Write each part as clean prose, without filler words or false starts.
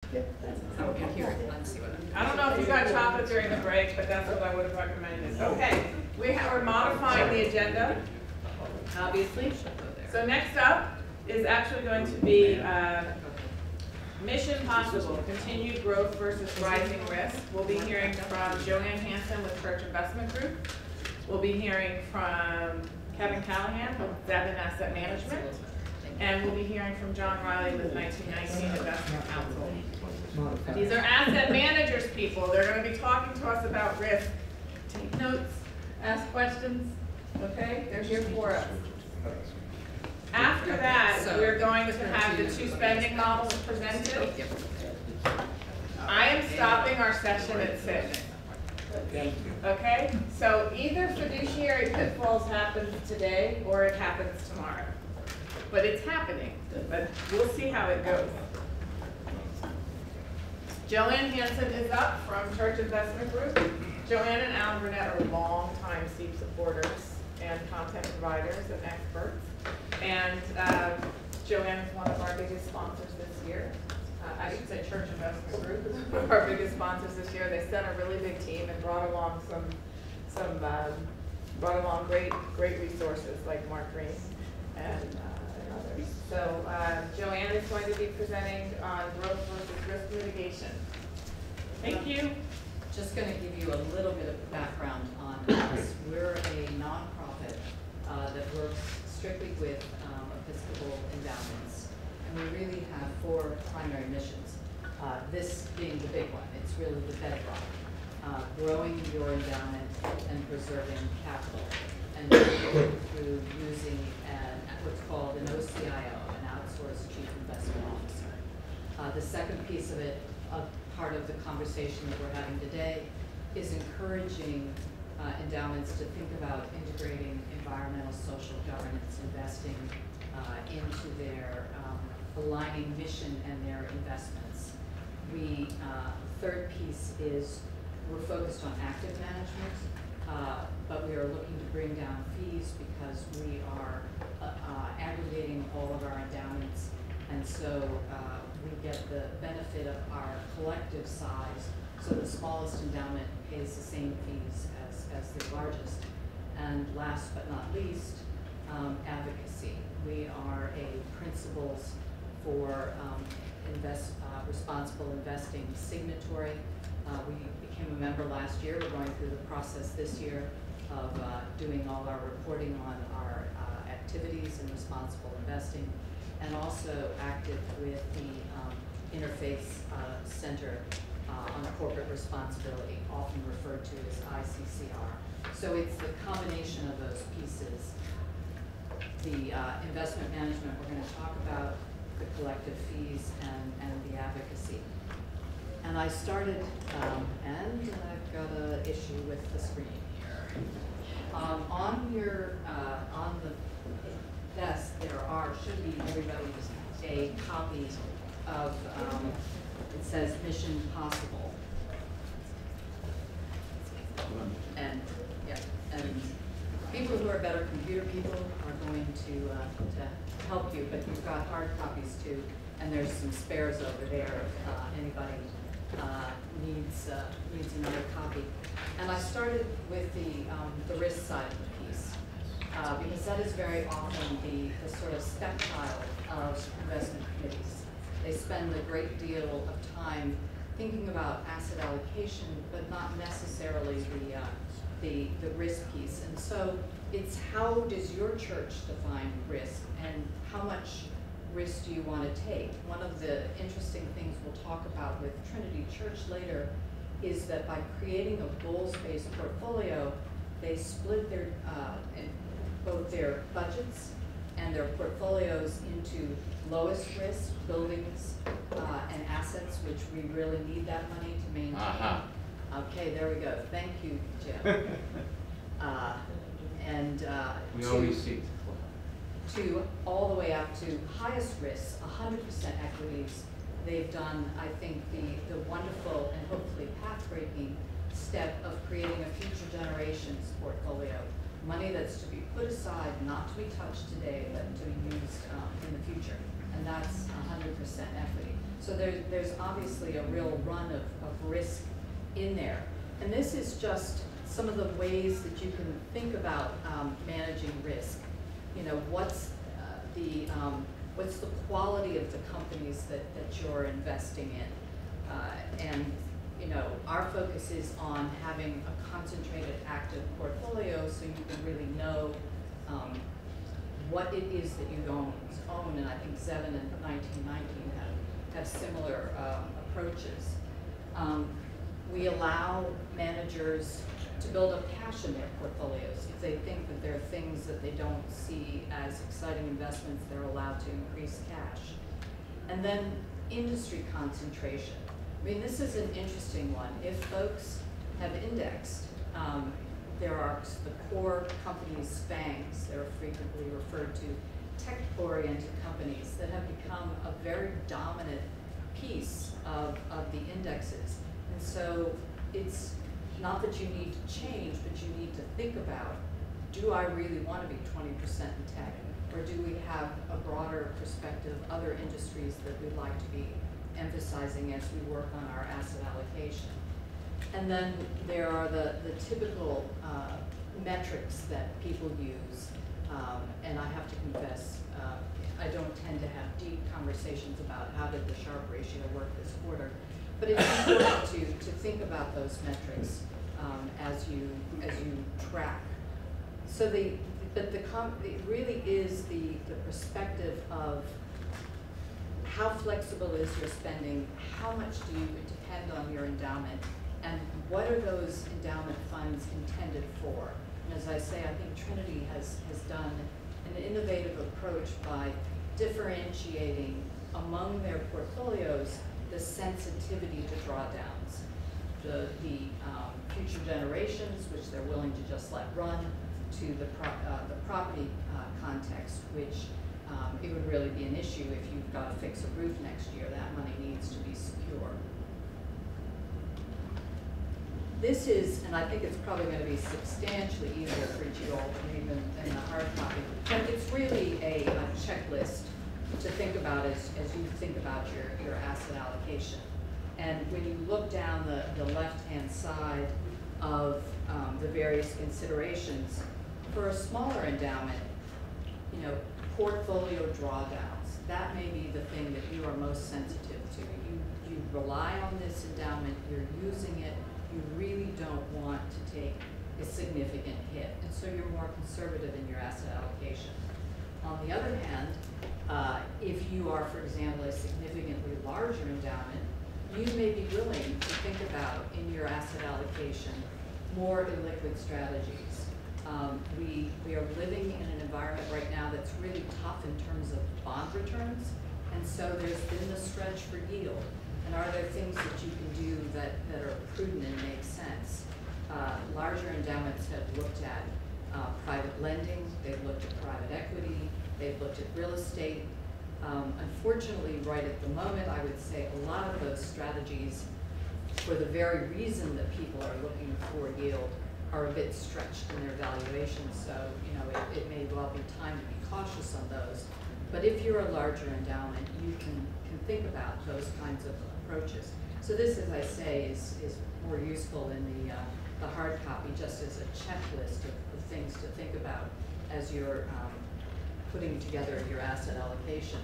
So we hear it. Let's see what I don't know if you got chocolate during the break, but that's what I would have recommended. Okay, we're modifying the agenda, obviously. So next up is actually going to be Mission Possible, Continued Growth versus Rising Risk. We'll be hearing from Joanne Hansen with Church Investment Group. We'll be hearing from Kevin Callahan with Devon Asset Management. And we'll be hearing from John Riley with 1919 Investment Council. These are asset managers, people. They're going to be talking to us about risk. Take notes, ask questions, okay? They're here for us. After that, we're going to have the two spending models presented. I am stopping our session at 6. Okay? So either fiduciary pitfalls happens today or it happens tomorrow. But it's happening. But we'll see how it goes. Joanne Hansen is up from Church Investment Group. Joanne and Alan Burnett are longtime SEEP supporters and content providers and experts. And Joanne is one of our biggest sponsors this year. I should say Church Investment Group is one of our biggest sponsors this year. They sent a really big team and brought along great resources like Mark Green and others. So Joanne is going to be presenting on growth versus risk mitigation. Thank you. Just going to give you a little bit of background on us. We're a nonprofit that works strictly with Episcopal endowments, and we really have 4 primary missions. This being the big one, it's really the bedrock. Growing your endowment and preserving capital, and through using what's called an OCIO, an outsourced chief investment officer. The second piece of it, part of the conversation that we're having today, is encouraging endowments to think about integrating environmental, social governance investing into their aligning mission and their investments. Third piece is we're focused on active management, but we are looking to bring down fees because we are aggregating all of our endowments, and so we get the benefit of our collective size. So the smallest endowment pays the same fees as the largest. And last but not least, advocacy. We are a principles for responsible investing signatory. We became a member last year. We're going through the process this year of doing all our reporting on our activities in responsible investing, and also active with the Interfaith Center on Corporate Responsibility, often referred to as ICCR. So it's the combination of those pieces. The investment management, we're going to talk about the collective fees and the advocacy. And I started, and I've got an issue with the screen here. On the desk, there should be everybody a copy of, it says Mission Possible. And people who are better computer people are going to help you, but you've got hard copies too, and there's some spares over there if anybody needs another copy. And I started with the risk side of the piece, because that is very often the sort of stepchild of investment committees. They spend a great deal of time thinking about asset allocation, but not necessarily the risk piece. And so it's how does your church define risk, and how much risk do you want to take? One of the interesting things we'll talk about with Trinity Church later is that by creating a goals-based portfolio, they split both their budgets and their portfolios into lowest risk buildings and assets, which we really need that money to maintain. Okay, there we go. Thank you, Jim. We always see to all the way up to highest risk, 100% equities. They've done, I think, the wonderful and hopefully path-breaking step of creating a future generations portfolio. Money that's to be put aside, not to be touched today, but to be used in the future. And that's 100% equity. So there's obviously a real run of risk in there. And this is just some of the ways that you can think about managing risk. You know, what's the quality of the companies that you're investing in? And you know, our focus is on having a concentrated active portfolio so you can really know what it is that you own. And I think Zevin and 1919 have similar approaches. We allow managers to build up cash in their portfolios. If they think that there are things that they don't see as exciting investments, they're allowed to increase cash. And then industry concentration. I mean, this is an interesting one. If folks have indexed, there are the core companies, FANGs, they're frequently referred to, tech-oriented companies that have become a very dominant piece of the indexes. And so it's not that you need to change, but you need to think about, do I really want to be 20% in tech? Or do we have a broader perspective, other industries that we'd like to be emphasizing as we work on our asset allocation? And then there are the typical metrics that people use. And I have to confess, I don't tend to have deep conversations about how did the Sharpe ratio work this quarter. But it's important to think about those metrics as you track. So it really is the perspective of how flexible is your spending, how much do you depend on your endowment, and what are those endowment funds intended for? And as I say, I think Trinity has done an innovative approach by differentiating among their portfolios the sensitivity to drawdowns, the future generations, which they're willing to just let run, to the property context, which it would really be an issue if you've got to fix a roof next year. That money needs to be secure. This is, and I think it's probably going to be substantially easier for you all to read than the hard copy, but it's really a checklist to think about as you think about your asset allocation. And when you look down the left-hand side of the various considerations, for a smaller endowment, you know, portfolio drawdowns, that may be the thing that you are most sensitive to. You rely on this endowment, you're using it, you really don't want to take a significant hit, and so you're more conservative in your asset allocation. On the other hand, if you are, for example, a significantly larger endowment, you may be willing to think about in your asset allocation more illiquid strategies. We are living in an environment right now that's really tough in terms of bond returns, and so there's been the stretch for yield. And are there things that you can do that are prudent and make sense? Larger endowments have looked at private lending, they've looked at private equity, they've looked at real estate. Unfortunately, right at the moment, I would say a lot of those strategies, for the very reason that people are looking for yield, are a bit stretched in their valuations. So, you know, it may well be time to be cautious on those. But if you're a larger endowment, you can think about those kinds of approaches. So this, as I say, is more useful in the hard copy, just as a checklist of things to think about as you're putting together your asset allocation.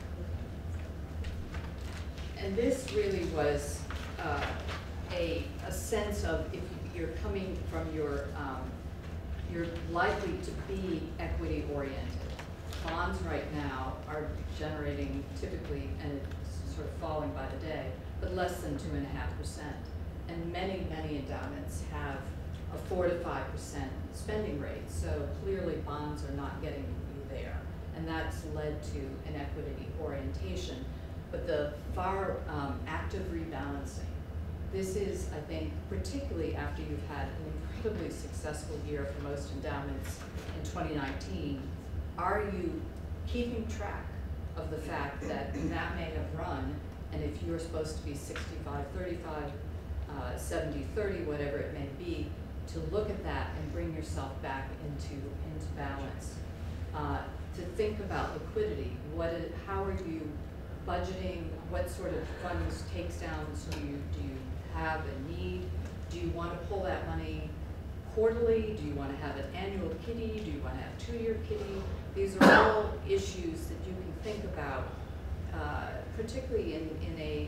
And this really was a sense of, if you're coming from you're likely to be equity oriented. Bonds right now are generating typically, and it's sort of falling by the day, but less than 2.5%. And many endowments have a 4 to 5% spending rate. So clearly bonds are not getting you there. And that's led to an equity orientation. But the far active rebalancing, this is, I think, particularly after you've had an incredibly successful year for most endowments in 2019, are you keeping track of the fact that may have run, and if you're supposed to be 65-35, 70-30, whatever it may be, to look at that and bring yourself back into balance. To think about liquidity, how are you budgeting, what sort of funds takedowns do you have and need? Do you want to pull that money quarterly? Do you want to have an annual kitty? Do you want to have a 2-year kitty? These are all issues that you can think about, particularly in a,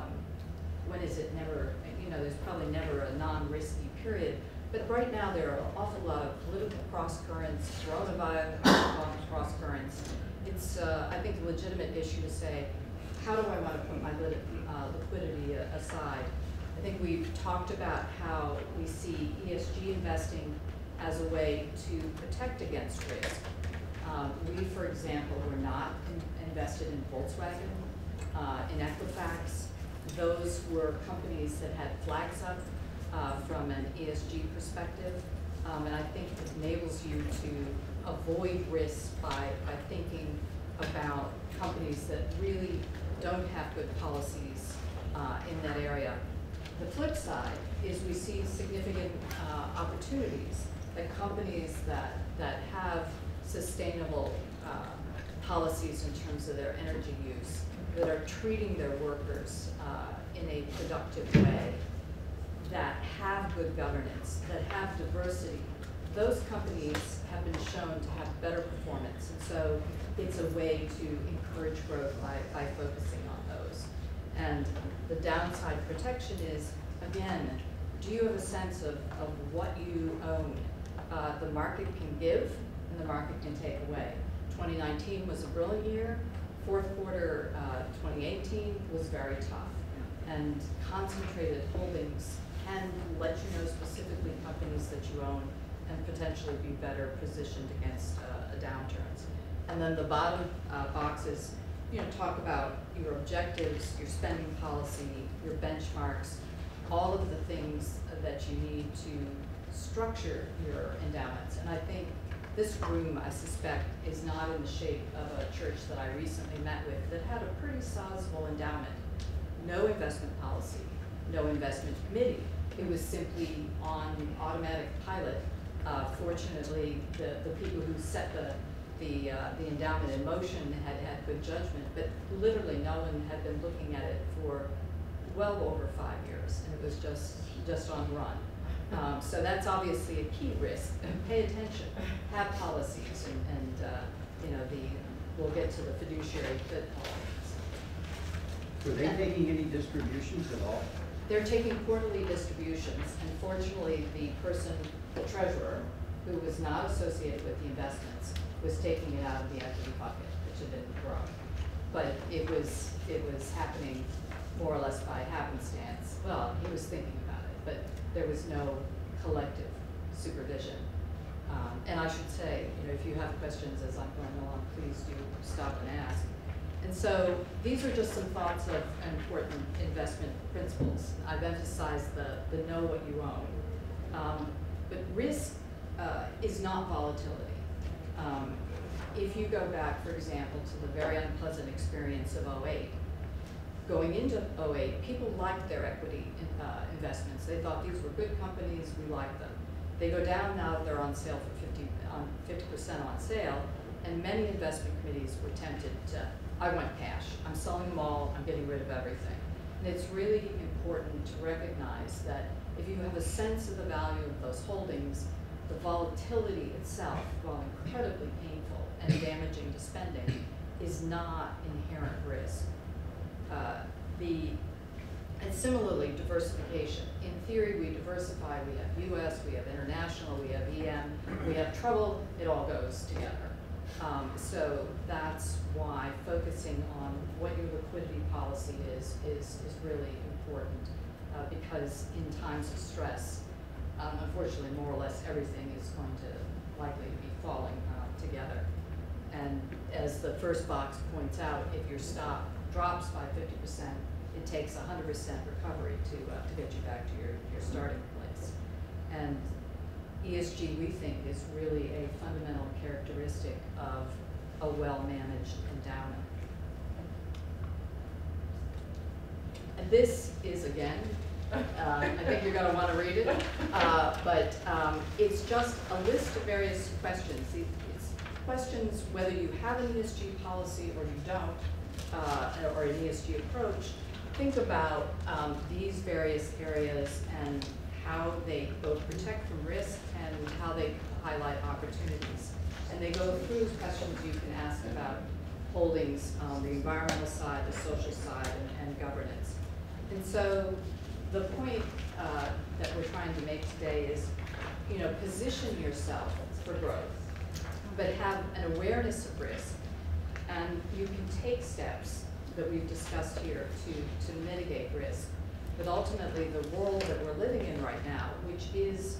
when is it never, you know, there's probably never a non-risky period. But right now there are an awful lot of political cross-currents, coronavirus cross-currents. It's, I think, a legitimate issue to say, how do I want to put my liquidity aside? I think we've talked about how we see ESG investing as a way to protect against risk. We, for example, were not invested in Volkswagen, in Equifax. Those were companies that had flags up from an ESG perspective. And I think it enables you to avoid risk by thinking about companies that really don't have good policies in that area. The flip side is we see significant opportunities that companies that have sustainable policies in terms of their energy use, that are treating their workers in a productive way, that have good governance, that have diversity, those companies have been shown to have better performance. And so it's a way to encourage growth by focusing on those. And the downside protection is, again, do you have a sense of what you own? The market can give and the market can take away. 2019 was a brilliant year. Fourth quarter 2018 was very tough. And concentrated holdings can let you know specifically companies that you own and potentially be better positioned against downturns. And then the bottom boxes, you know, talk about your objectives, your spending policy, your benchmarks, all of the things that you need to structure your endowments. And I think this room, I suspect, is not in the shape of a church that I recently met with that had a pretty sizable endowment. No investment policy, no investment committee. It was simply on automatic pilot. Fortunately, the people who set the endowment in motion had good judgment, but literally no one had been looking at it for well over 5 years, and it was just on run. So that's obviously a key risk. Pay attention, have policies, and you know, we'll get to the fiduciary pitfalls. Were they taking any distributions at all? They're taking quarterly distributions, and fortunately the person, the treasurer, who was not associated with the investments, was taking it out of the equity bucket, which had been grown. But it was happening more or less by happenstance. Well, he was thinking about it, but there was no collective supervision. And I should say, you know, if you have questions as I'm going along, please do stop and ask. And so these are just some thoughts of important investment principles. I've emphasized the know what you own. But risk is not volatility. If you go back, for example, to the very unpleasant experience of 2008, going into 2008, people liked their equity investments. They thought these were good companies, we liked them. They go down now, they're on sale for 50% on sale, and many investment committees were tempted to, I want cash, I'm selling them all, I'm getting rid of everything. And it's really important to recognize that if you have a sense of the value of those holdings, the volatility itself, while incredibly painful and damaging to spending, is not inherent risk. And similarly, diversification. In theory, we diversify. We have US, we have international, we have EM, we have trouble. It all goes together. So that's why focusing on what your liquidity policy is really important, because in times of stress, unfortunately, more or less everything is going to likely to be falling together. And as the first box points out, if your stock drops by 50%, it takes 100% recovery to get you back to your starting place. And ESG, we think, is really a fundamental characteristic of a well-managed endowment. And this is, again, I think you're going to want to read it, but it's just a list of various questions. It's questions whether you have an ESG policy or you don't, or an ESG approach, think about these various areas and how they both protect from risk and how they highlight opportunities. And they go through questions you can ask about holdings, the environmental side, the social side, and governance. And so the point that we're trying to make today is, position yourself for growth, but have an awareness of risk. And you can take steps that we've discussed here to mitigate risk. But ultimately, the world that we're living in right now, which is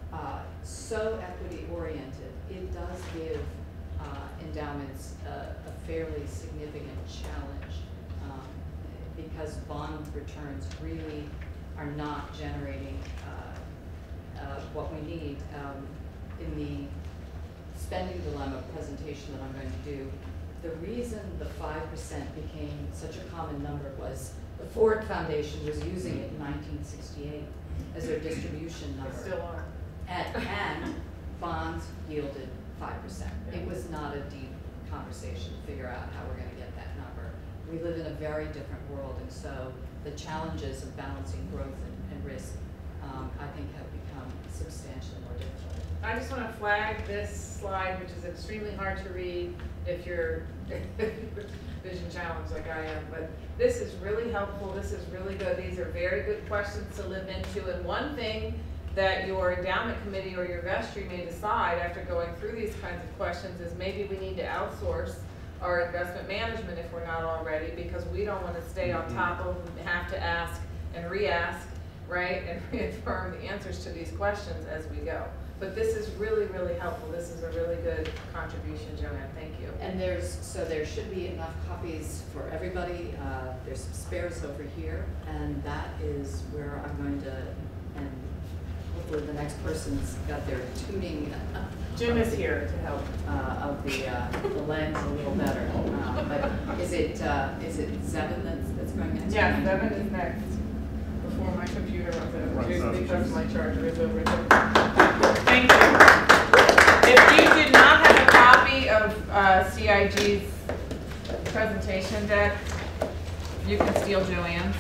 so equity-oriented, it does give endowments a fairly significant challenge because bond returns really are not generating what we need. In the spending dilemma presentation that I'm going to do, the reason the 5% became such a common number was the Ford Foundation was using it in 1968 as their distribution number. They still are. And bonds yielded 5%. It was not a deep conversation to figure out how we're going to get that number. We live in a very different world, and so the challenges of balancing growth and risk, I think, have become substantially more difficult. I just want to flag this slide, which is extremely hard to read if you're vision challenged like I am, but this is really helpful. This is really good. These are very good questions to live into. And one thing that your endowment committee or your vestry may decide after going through these kinds of questions is maybe we need to outsource our investment management if we're not already, because we don't want to stay on top of and have to ask and re-ask, right, and reaffirm the answers to these questions as we go. But this is really, really helpful. This is a really good contribution, Joanne. Thank you. And there should be enough copies for everybody. There's some spares over here, and that is where I'm going to, and hopefully the next person's got their tuning. Jim is here to help. Of the lens a little better. But is it Zevin that's going next? Yeah, Zevin is next. Before my computer runs out of juice because my charger is over there. Thank you. If you did not have a copy of CIG's presentation deck, you can steal Joanne's.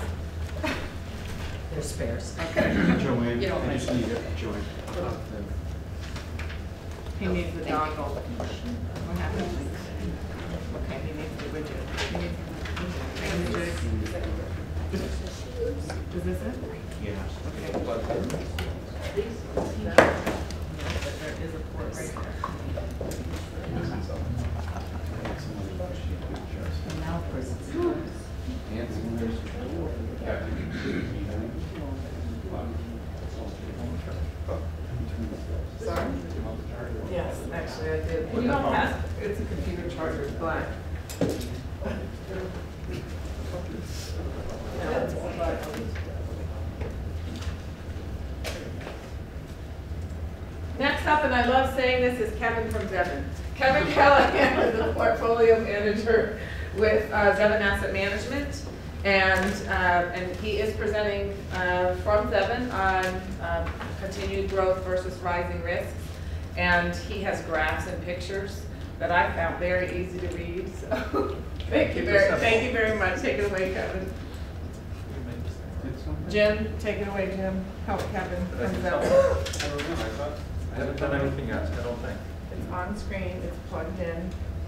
There's spares. Okay. Joanne, You don't I just need it, Joanne. He needs the dongle. What happened? Okay, he needs the widget. He needs the widget. Is this it? Yeah. Okay. But there is a port right there. And now, of course, it's Sorry? Yes, actually I did. You don't have, it's a computer charger, it's black. Next up, and I love saying this, is Kevin from Zevin. Kevin Callahan is the portfolio manager with Zevin Asset Management, and he is presenting from Zevin on continued growth versus rising risks, and he has graphs and pictures that I found very easy to read. So thank you very much. Take it away, Kevin. Jim, take it away, Jim. Help Kevin from Zevin. I haven't done anything yet, I don't think. It's on screen, it's plugged in.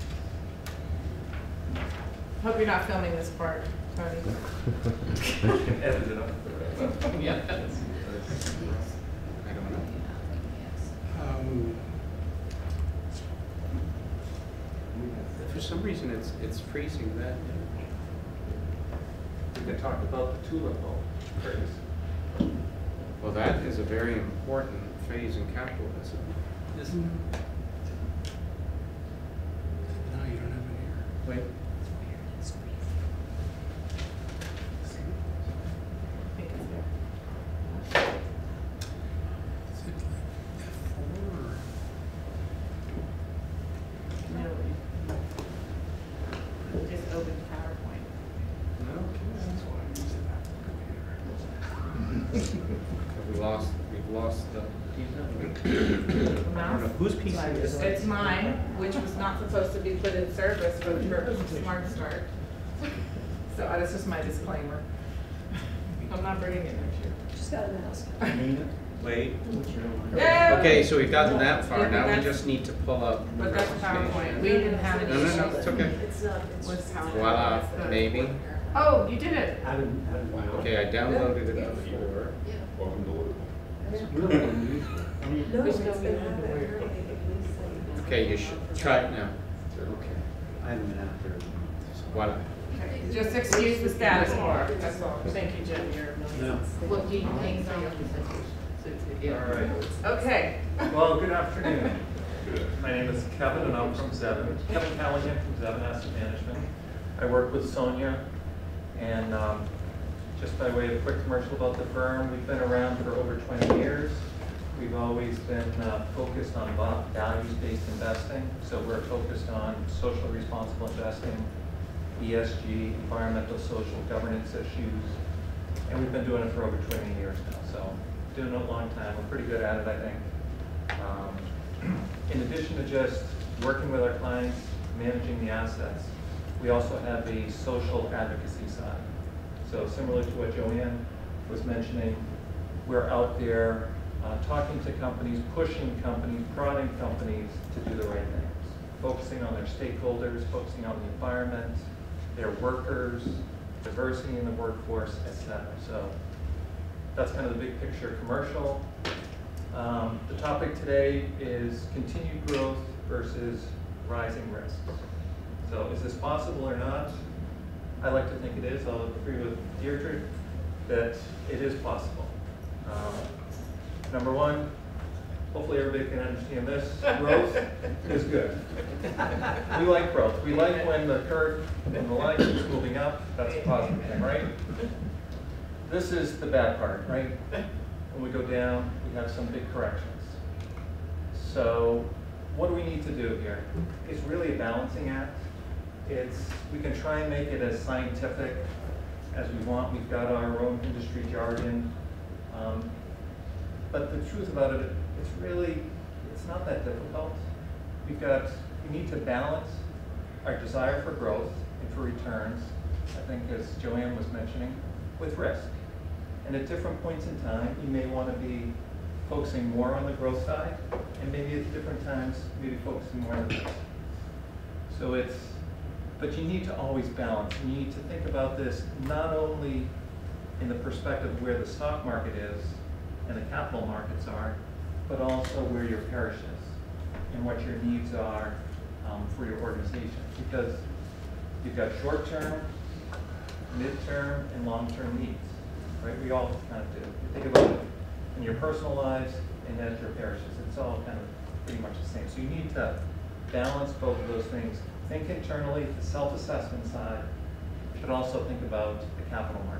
Hope you're not filming this part, Tony. Edit it up. Yeah. I don't know. For some reason, it's freezing that. We can talk about the tulip bulb, Curtis. Well, that is a very important phase in capitalism. Isn't it? No, you don't have it here. Wait. I think it's there. Is it like F4 or? No, you just open PowerPoint. No, that's why I use it. We've lost the. Mouse? Whose PC is It's mine, which was not supposed to be put in service for the purpose of Smart Start. So that's just my disclaimer. I'm not bringing it next year. She's got a mask. Wait. Yeah. Okay, so we've gotten that far. Yeah, Now we that's- just need to pull up. But that's PowerPoint. We didn't have any. No, no, no, it's okay. With PowerPoint. Voila, maybe. Oh, you did it. Okay, I downloaded it before. It's really unusual. I mean, Okay, you should try it now. okay, I haven't been out there. Voila. Just excuse the status bar, that's all. Thank you, Jim. No. What do you think? All right. Okay. Well, good afternoon. My name is Kevin, and I'm from Zevin. Kevin Callaghan from Zevin Asset Management. I work with Sonia, and just by way of a quick commercial about the firm, we've been around for over 20 years. We've always been focused on values-based investing, so we're focused on social responsible investing, ESG, environmental, social, governance issues, and we've been doing it for over 20 years now, so doing it a long time. We're pretty good at it, I think. In addition to just working with our clients, managing the assets, we also have a social advocacy side. So similar to what Joanne was mentioning, we're out there talking to companies, pushing companies, prodding companies to do the right things, focusing on their stakeholders, focusing on the environment, their workers, diversity in the workforce, et cetera. So that's kind of the big picture commercial. The topic today is continued growth versus rising risks. So is this possible or not? I like to think it is. I'll agree with Deirdre that it is possible. Number one, hopefully everybody can understand this. Growth is good. We like growth. We like when the curve and the line keeps moving up. That's a positive thing, right? This is the bad part, right? When we go down, we have some big corrections. So what do we need to do here? It's really a balancing act. We can try and make it as scientific as we want. We've got our own industry jargon. But the truth about it, it's not that difficult. We need to balance our desire for growth and for returns, I think as Joanne was mentioning, with risk. And at different points in time, you may want to be focusing more on the growth side, and maybe at different times, maybe focusing more on the risk. But you need to always balance, and you need to think about this not only in the perspective of where the stock market is and the capital markets are, but also where your parish is and what your needs are for your organization. Because you've got short-term, mid-term, and long-term needs, right? We all kind of do. You think about it in your personal lives and at your parishes. It's all kind of pretty much the same. So you need to balance both of those things. Think internally, the self-assessment side, but also think about the capital markets.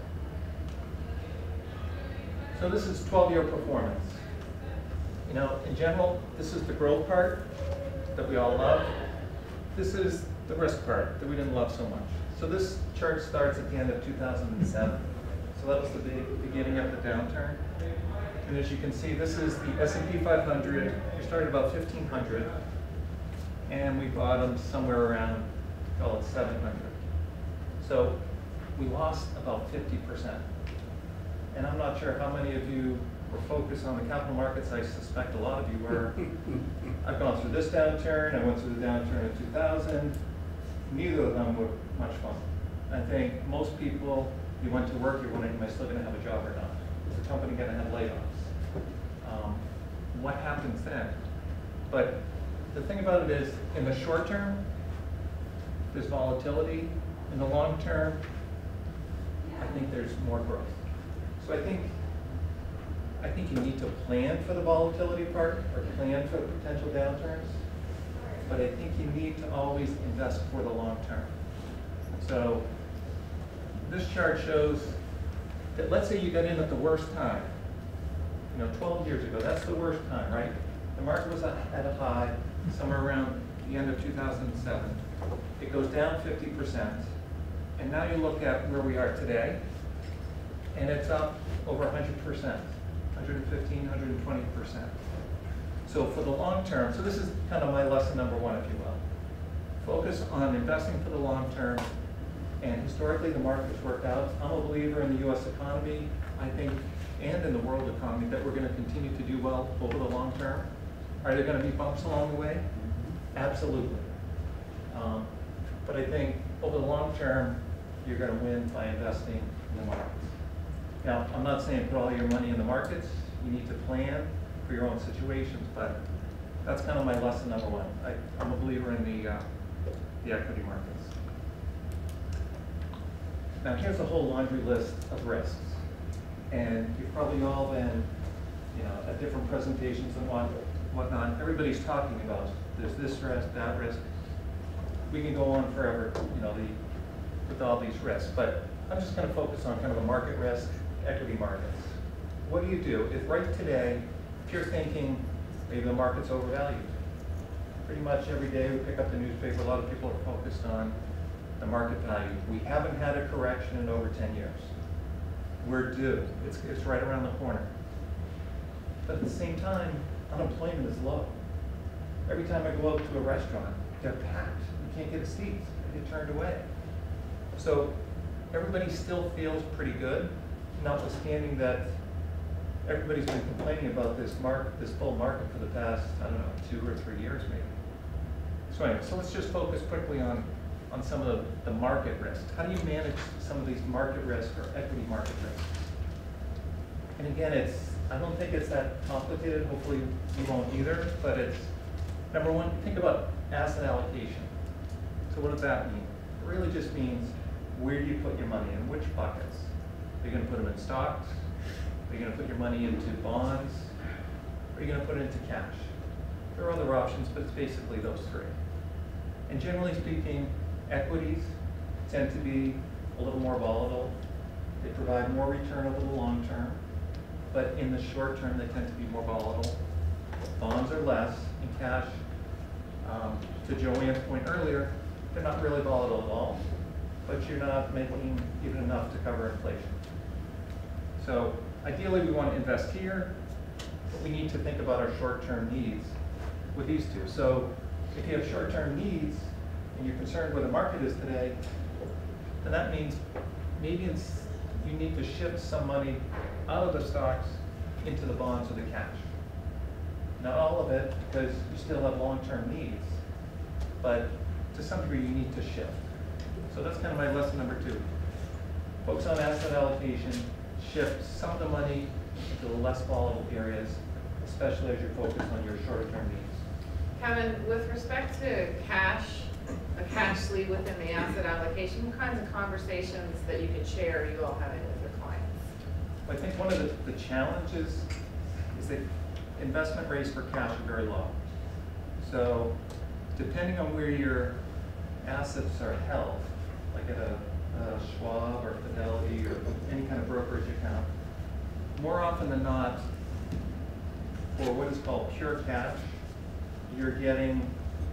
So this is 12-year performance. You know, in general, this is the growth part that we all love. This is the risk part that we didn't love so much. So this chart starts at the end of 2007. So that was the beginning of the downturn. And as you can see, this is the S&P 500. We started about 1,500, and we bottomed somewhere around, call it 700. So we lost about 50%. And I'm not sure how many of you were focused on the capital markets. I suspect a lot of you were. I've gone through this downturn. I went through the downturn in 2000. Neither of them were much fun. I think most people, you went to work, you're wondering, am I still going to have a job or not? Is the company going to have layoffs? What happens then? But the thing about it is, in the short term, there's volatility. In the long term, I think there's more growth. So I think you need to plan for the volatility part, or plan for potential downturns. But I think you need to always invest for the long term. So this chart shows that, let's say you got in at the worst time. 12 years ago, that's the worst time, right? The market was at a high somewhere around the end of 2007. It goes down 50%. And now you look at where we are today, and it's up over 100%, 115, 120%. So for the long term, so this is kind of my lesson number one, if you will. Focus on investing for the long term, And historically, the market's worked out. I'm a believer in the US economy, I think, and in the world economy, that we're gonna continue to do well over the long term. Are there gonna be bumps along the way? Absolutely. But I think over the long term, you're gonna win by investing in the markets. Now, I'm not saying put all your money in the markets. You need to plan for your own situations, but that's kind of my lesson number one. I'm a believer in the equity markets. Now, here's a whole laundry list of risks. And you've probably all been, at different presentations and whatnot. Everybody's talking about there's this risk, that risk. We can go on forever, with all these risks. But I'm just going to focus on kind of the market risk, equity markets. What do you do if right today, if you're thinking maybe the market's overvalued? Pretty much every day we pick up the newspaper, a lot of people are focused on the market value. We haven't had a correction in over 10 years. We're due. It's right around the corner. But at the same time, unemployment is low. Every time I go out to a restaurant, they're packed. You can't get a seat. They get turned away. So everybody still feels pretty good, notwithstanding that everybody's been complaining about this bull market for the past, 2 or 3 years maybe. So anyway, so let's just focus quickly on some of the market risks. How do you manage some of these market risks or equity market risks? And again, I don't think it's that complicated. Hopefully you won't either, but it's, number one, think about asset allocation. So what does that mean? It really just means, where do you put your money in which buckets? Are you going to put them in stocks? Are you going to put your money into bonds? Or are you going to put it into cash? There are other options, but it's basically those three. And generally speaking, equities tend to be a little more volatile. They provide more return over the long term, but in the short term, they tend to be more volatile. Bonds are less, and cash, to Joanne's point earlier, they're not really volatile at all, but you're not making even enough to cover inflation. So ideally, we want to invest here, but we need to think about our short-term needs with these two. So if you have short-term needs, and you're concerned where the market is today, then that means maybe you need to shift some money out of the stocks into the bonds or the cash. Not all of it, because you still have long-term needs, but to some degree you need to shift. So that's kind of my lesson number 2. Focus on asset allocation, shift some of the money into the less volatile areas, especially as you're focused on your shorter-term needs. Kevin, with respect to cash, a cash sleeve within the asset allocation, what kinds of conversations that you could share are you all having with your clients? I think one of the challenges is that investment rates for cash are very low. So depending on where your assets are held, like at a Schwab or Fidelity or any kind of brokerage account, more often than not, for what is called pure cash, you're getting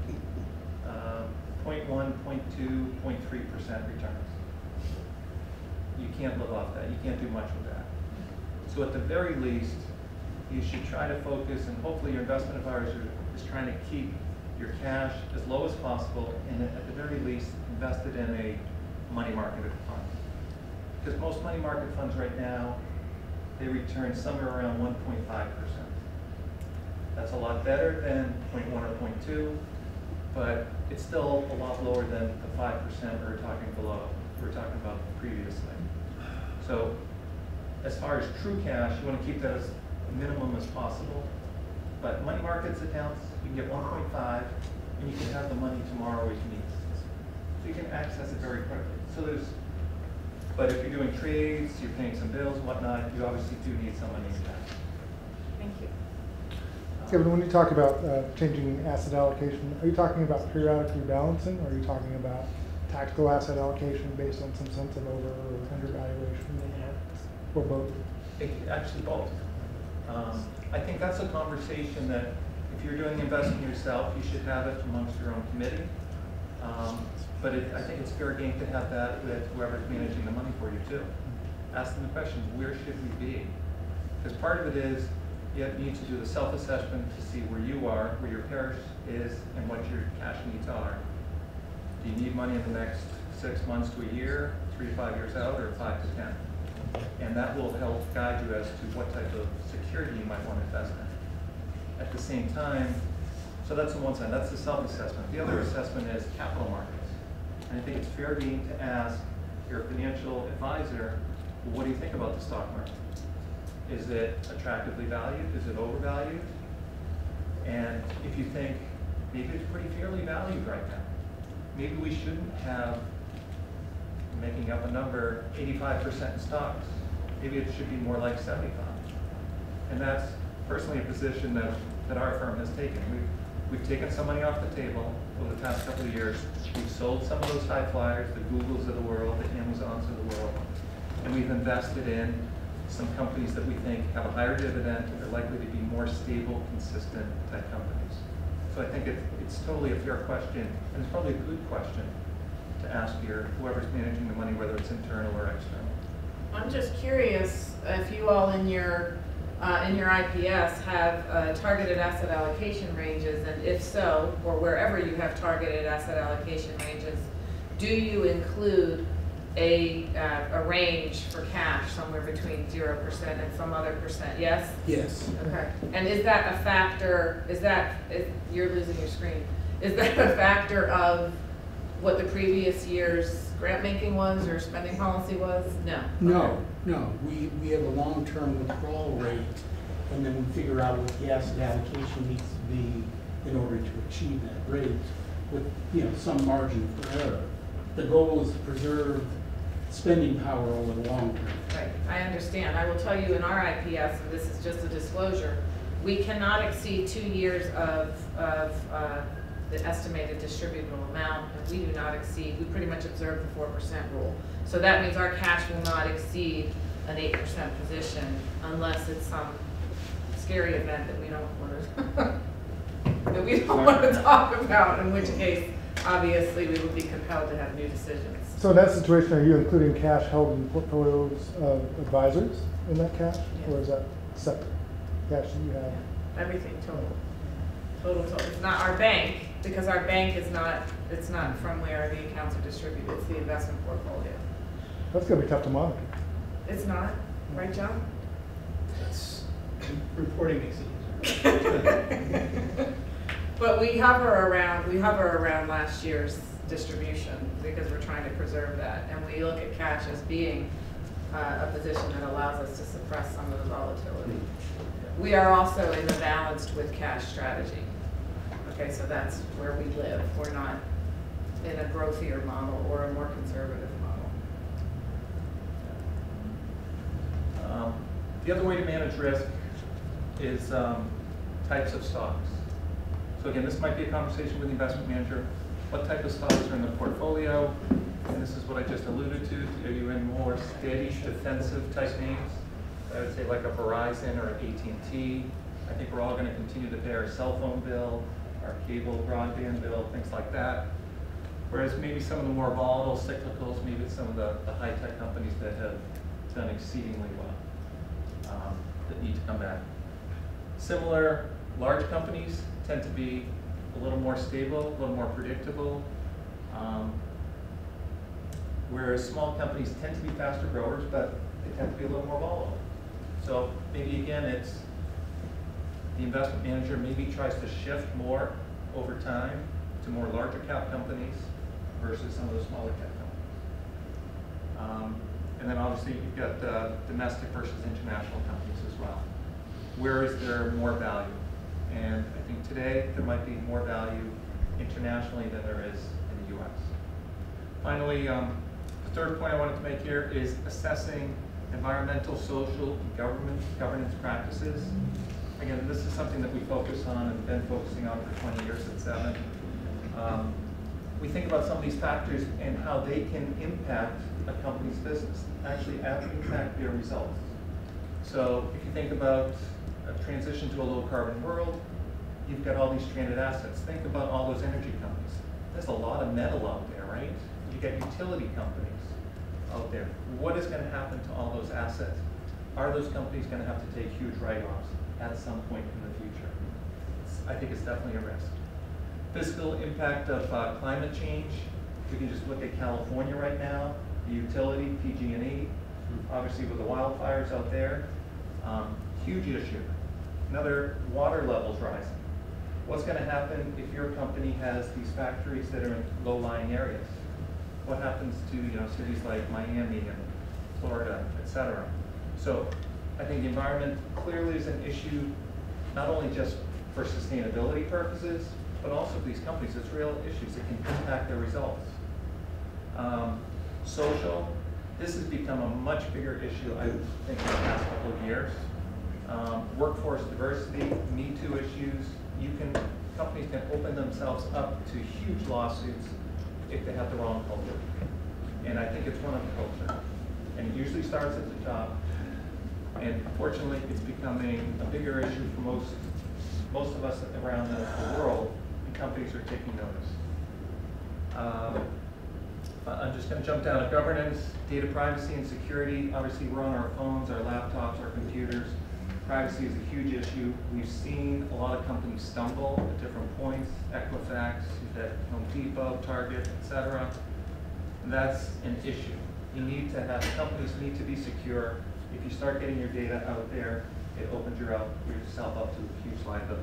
0.1, 0.2, 0.3% returns. You can't live off that. You can't do much with that. So at the very least, you should try to focus, and hopefully your investment advisor is trying to keep your cash as low as possible, and at the very least, invested in a money market fund. Because most money market funds right now, they return somewhere around 1.5%. That's a lot better than 0.1 or 0.2, but it's still a lot lower than the 5% we were talking about previously. So as far as true cash, you want to keep that as minimum as possible. But money markets accounts, you can get 1.5, and you can have the money tomorrow if you need it. So you can access it very quickly. But if you're doing trades, you're paying some bills and whatnot, you obviously do need some money in cash. Thank you. Kevin, when you talk about changing asset allocation, are you talking about periodic rebalancing, or are you talking about tactical asset allocation based on some sense of over or undervaluation, or both? Actually, both. I think that's a conversation that if you're doing the investing yourself, you should have it amongst your own committee. But I think it's fair game to have that with whoever's managing the money for you too. Ask them the question, where should we be? Because part of it is you need to do the self-assessment to see where you are, where your parish is, and what your cash needs are. Do you need money in the next 6 months to a year, 3 to 5 years out, or 5 to 10. And that will help guide you as to what type of security you might want to invest in. At the same time, so that's on one side, that's the self-assessment. The other assessment is capital markets. And I think it's fair game to ask your financial advisor, well, what do you think about the stock market? Is it attractively valued? Is it overvalued? And if you think maybe it's pretty fairly valued right now, maybe we shouldn't have, making up a number, 85% in stocks. Maybe it should be more like 75. And that's personally a position that our firm has taken. We've taken some money off the table over the past couple of years. We've sold some of those high flyers, the Googles of the world, the Amazons of the world, and we've invested in some companies that we think have a higher dividend and are likely to be more stable, consistent type companies. So I think it's totally a fair question, and it's probably a good question to ask whoever's managing the money, whether it's internal or external. I'm just curious if you all in your IPS have targeted asset allocation ranges, and if so, or wherever you have targeted asset allocation ranges, do you include a range for cash somewhere between 0% and some other percent? Yes? Yes. Okay. And is that a factor, you're losing your screen, is that a factor of what the previous year's grant making was or spending policy was? No. No, no. We have a long-term withdrawal rate, and then we figure out what the asset allocation needs to be in order to achieve that rate with, some margin for error. The goal is to preserve spending power over the long term. Right, I understand. I will tell you in our IPS, and this is just a disclosure, we cannot exceed 2 years of the estimated distributable amount, and we do not exceed, we pretty much observe the 4% rule. So that means our cash will not exceed an 8% position unless it's some scary event that we don't want to talk about, in which case, obviously, we would be compelled to have new decisions. So in that situation, are you including cash held in portfolios of advisors in that cash? Yeah. Or is that separate cash that you have? Everything total. It's not our bank, because our bank is not, it's not from where the accounts are distributed, it's the investment portfolio. That's gonna be tough to monitor. It's not, right, John? Reporting makes it easier. But we hover around last year's distribution because we're trying to preserve that. And we look at cash as being a position that allows us to suppress some of the volatility. We are also in the balanced with cash strategy. Okay, so that's where we live. We're not in a growthier model or a more conservative model. The other way to manage risk is types of stocks. So again, this might be a conversation with the investment manager. What type of stocks are in the portfolio? And this is what I just alluded to. Are you in more steady, defensive type names? I would say like a Verizon or an AT&T. I think we're all going to continue to pay our cell phone bill, our cable broadband bill, things like that. Whereas maybe some of the more volatile cyclicals, maybe it's some of the high-tech companies that have done exceedingly well that need to come back. Similar, large companies tend to be a little more stable, a little more predictable, whereas small companies tend to be faster growers, but they tend to be a little more volatile. So maybe again, it's the investment manager maybe tries to shift more over time to more larger cap companies versus some of the smaller cap companies. And then obviously you've got domestic versus international companies as well. Where is there more value? And I think today there might be more value internationally than there is in the US. Finally, the third point I wanted to make here is assessing environmental, social, and governance practices. Again, this is something that we focus on and been focusing on for 20 years at Seven. We think about some of these factors and how they can impact a company's business, actually impact their results. So if you think about a transition to a low carbon world, you've got all these stranded assets. Think about all those energy companies. There's a lot of metal out there, right? You got utility companies out there. What is going to happen to all those assets? Are those companies going to have to take huge write-offs at some point in the future? I think it's definitely a risk. Fiscal impact of climate change We can just look at California right now, the utility, PG&E, obviously with the wildfires out there, huge issue. Another, water levels rising. What's going to happen if your company has these factories that are in low-lying areas? What happens to cities like Miami and Florida, et cetera? So I think the environment clearly is an issue, not only just for sustainability purposes, but also for these companies. It's real issues that can impact their results. Social, this has become a much bigger issue, I think, in the past couple of years. Workforce diversity, Me Too issues. Companies can open themselves up to huge lawsuits if they have the wrong culture. And I think it's one of the culture. And it usually starts at the top. And unfortunately, it's becoming a bigger issue for most of us around the world, and companies are taking notice. I'm just going to jump down to governance, data privacy and security. Obviously, we're on our phones, our laptops, our computers. Privacy is a huge issue. We've seen a lot of companies stumble at different points. Equifax, that Home Depot, Target, etc. That's an issue. Companies need to be secure. If you start getting your data out there, it opens yourself up to a huge liability.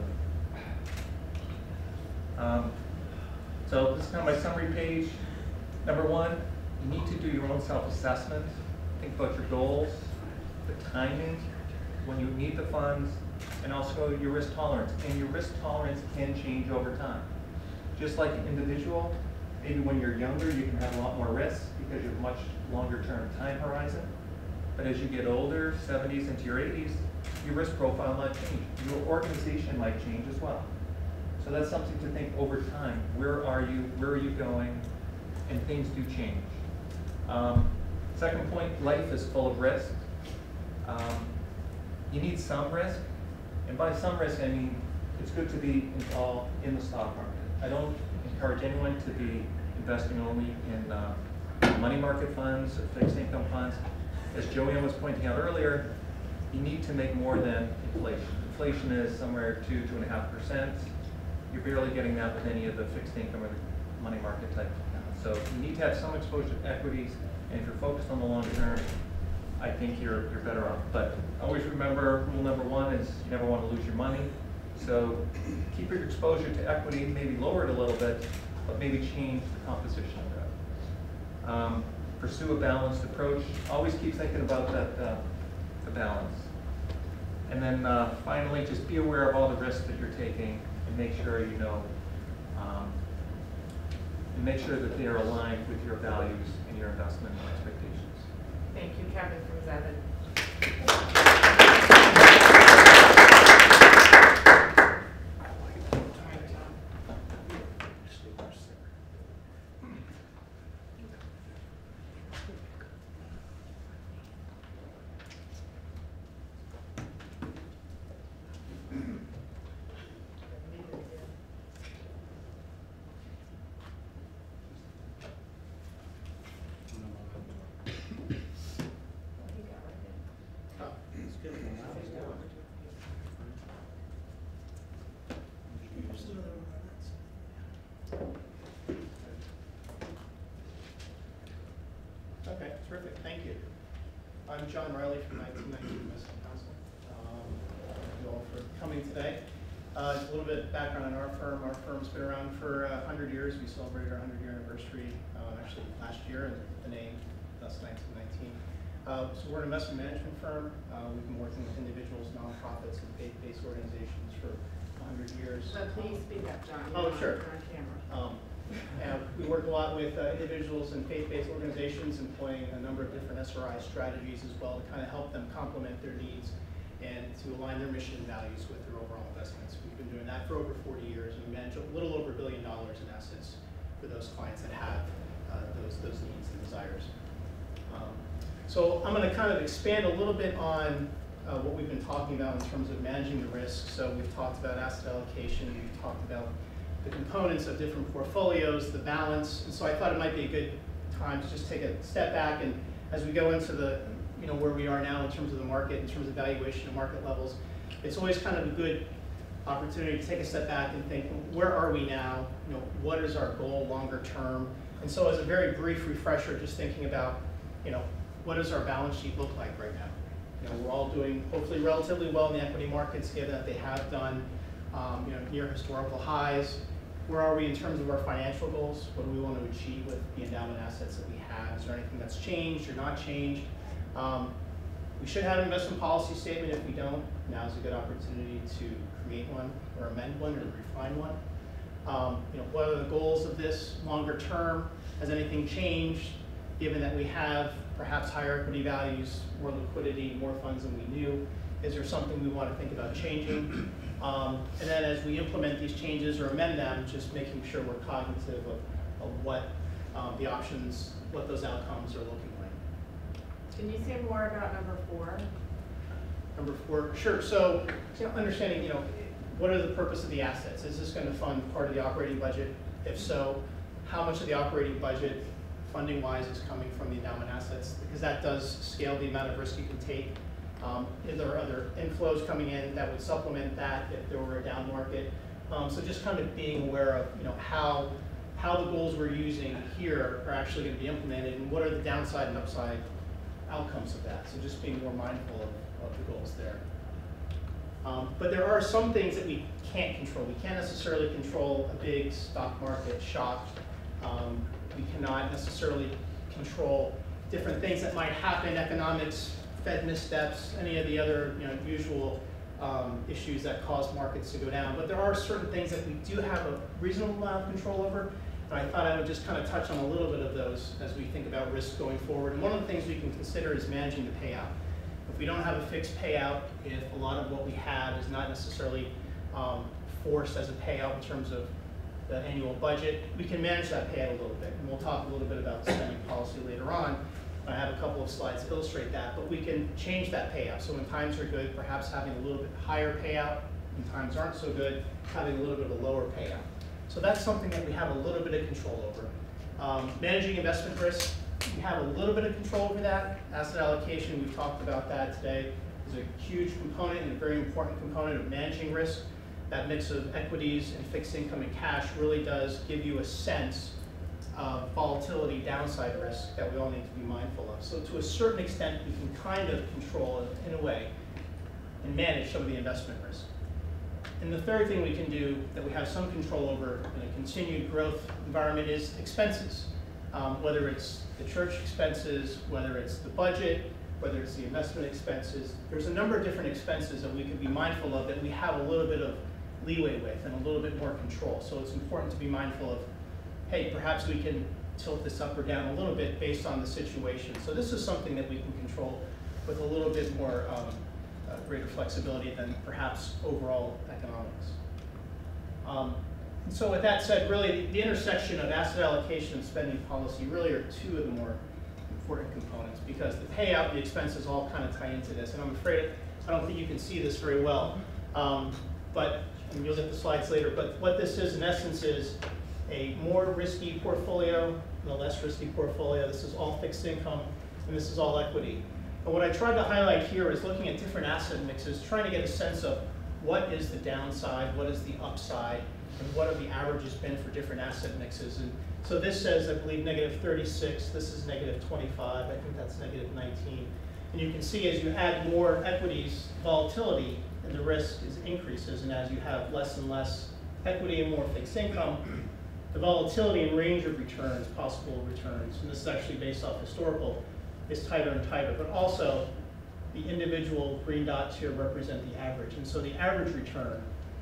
So this is kind of my summary page. Number one, you need to do your own self-assessment. Think about your goals, the timing, when you need the funds, and also your risk tolerance. And your risk tolerance can change over time. Just like an individual, maybe when you're younger, you can have a lot more risk because you have a much longer term time horizon. But as you get older, 70s into your 80s, your risk profile might change. Your organization might change as well. So that's something to think over time. Where are you? Where are you going? And things do change. Second point, life is full of risk. You need some risk. And by some risk, I mean it's good to be involved in the stock market. I don't encourage anyone to be investing only in money market funds or fixed income funds. As Joanne was pointing out earlier, you need to make more than inflation. Inflation is somewhere 2.5%. You're barely getting that with any of the fixed income or the money market type accounts. So you need to have some exposure to equities, and if you're focused on the long term, I think you're better off. But always remember, rule number one is you never want to lose your money. So keep your exposure to equity, maybe lower it a little bit, but maybe change the composition of that. Pursue a balanced approach. Always keep thinking about that, the balance. And then finally, just be aware of all the risks that you're taking and make sure you know, and make sure that they are aligned with your values and your investment expectations. Thank you, Kevin from Zevin. Okay, terrific, thank you. I'm John Riley from 1919 Investment Council. Thank you all for coming today. Just a little bit of background on our firm. Our firm's been around for 100 years. We celebrated our 100-year anniversary actually last year, and the name, thus 1919. So we're an investment management firm. We've been working with individuals, nonprofits, and faith-based organizations for 100 years. So please speak up, John. Oh, sure. You're on camera. And we work a lot with individuals and faith-based organizations employing a number of different SRI strategies as well to kind of help them complement their needs and to align their mission and values with their overall investments. We've been doing that for over 40 years, and we manage a little over $1 billion in assets for those clients that have those needs and desires. So I'm going to kind of expand a little bit on what we've been talking about in terms of managing the risk. So we've talked about asset allocation, we've talked about the components of different portfolios, the balance, and so I thought it might be a good time to just take a step back, and as we go into the, where we are now in terms of the market, in terms of valuation and market levels, it's always kind of a good opportunity to take a step back and think, where are we now? What is our goal longer term? And so as a very brief refresher, just thinking about, what does our balance sheet look like right now? We're all doing hopefully relatively well in the equity markets, given that they have done, near historical highs. Where are we in terms of our financial goals? What do we want to achieve with the endowment assets that we have? Is there anything that's changed or not changed? We should have an investment policy statement. If we don't, now's a good opportunity to create one or amend one or refine one. What are the goals of this longer term? Has anything changed, given that we have perhaps higher equity values, more liquidity, more funds than we knew? Is there something we want to think about changing? And then as we implement these changes or amend them, just making sure we're cognitive of what the options, what those outcomes are looking like. Can you say more about number 4? Number 4, sure. So understanding, what are the purpose of the assets? Is this going to fund part of the operating budget? If so, how much of the operating budget, funding-wise, is coming from the endowment assets? Because that does scale the amount of risk you can take. If there are other inflows coming in that would supplement that if there were a down market. So just kind of being aware of how the goals we're using here are actually going to be implemented and what are the downside and upside outcomes of that. So just being more mindful of the goals there. But there are some things that we can't control. We can't necessarily control a big stock market shock. We cannot necessarily control different things that might happen, economics, Fed missteps, any of the other usual issues that cause markets to go down. But there are certain things that we do have a reasonable amount of control over. And I thought I would just kind of touch on a little bit of those as we think about risk going forward. And one of the things we can consider is managing the payout. If we don't have a fixed payout, if a lot of what we have is not necessarily forced as a payout in terms of the annual budget, we can manage that payout a little bit. And we'll talk a little bit about spending policy later on. I have a couple of slides to illustrate that, but we can change that payout. So when times are good, perhaps having a little bit higher payout. When times aren't so good, having a little bit of a lower payout. So that's something that we have a little bit of control over. Managing investment risk, we have a little bit of control over that. Asset allocation, we've talked about that today, is a huge component and a very important component of managing risk. That mix of equities and fixed income and cash really does give you a sense of volatility, downside risk that we all need to be mindful of. So to a certain extent, we can kind of control it in a way and manage some of the investment risk. And the third thing we can do that we have some control over in a continued growth environment is expenses. Whether it's the church expenses, whether it's the budget, whether it's the investment expenses. There's a number of different expenses that we could be mindful of that we have a little bit of leeway with and a little bit more control. So it's important to be mindful of, hey, perhaps we can tilt this up or down a little bit based on the situation. So this is something that we can control with a little bit more greater flexibility than perhaps overall economics. And so with that said, really the intersection of asset allocation and spending policy really are two of the more important components, because the payout and the expenses all kind of tie into this. And I'm afraid I don't think you can see this very well, and you'll get the slides later, but what this is in essence is a more risky portfolio and a less risky portfolio. This is all fixed income and this is all equity. And what I tried to highlight here is looking at different asset mixes, trying to get a sense of what is the downside, what is the upside, and what have the averages been for different asset mixes. And so this says, I believe, -36, this is -25, I think that's -19. And you can see as you add more equities, volatility and the risk increases, and as you have less and less equity and more fixed income, the volatility and range of returns, possible returns, and this is actually based off historical, is tighter and tighter, but also the individual green dots here represent the average. And so the average return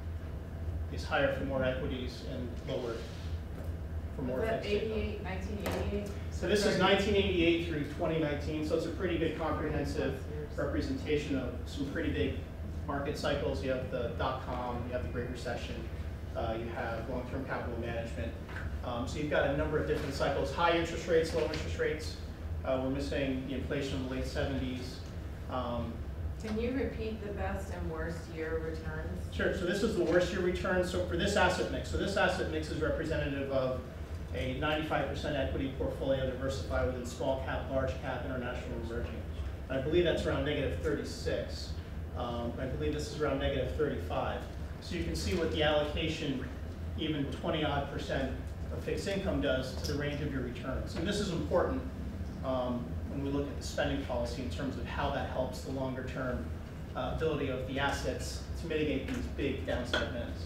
is higher for more equities and lower for more fixed income. 1988? So this is 1988 through 2019, so it's a pretty good comprehensive representation of some pretty big market cycles. You have the dot-com, you have the Great Recession, you have long-term capital management. So you've got a number of different cycles, high interest rates, low interest rates. We're missing the inflation of the late 70s. Can you repeat the best and worst year returns? Sure, so this is the worst year return. So for this asset mix, so this asset mix is representative of a 95% equity portfolio diversified within small cap, large cap, international, emerging. I believe that's around -36. I believe this is around -35. So you can see what the allocation, even 20-odd% of fixed income does to the range of your returns. And this is important when we look at the spending policy in terms of how that helps the longer term ability of the assets to mitigate these big downside events.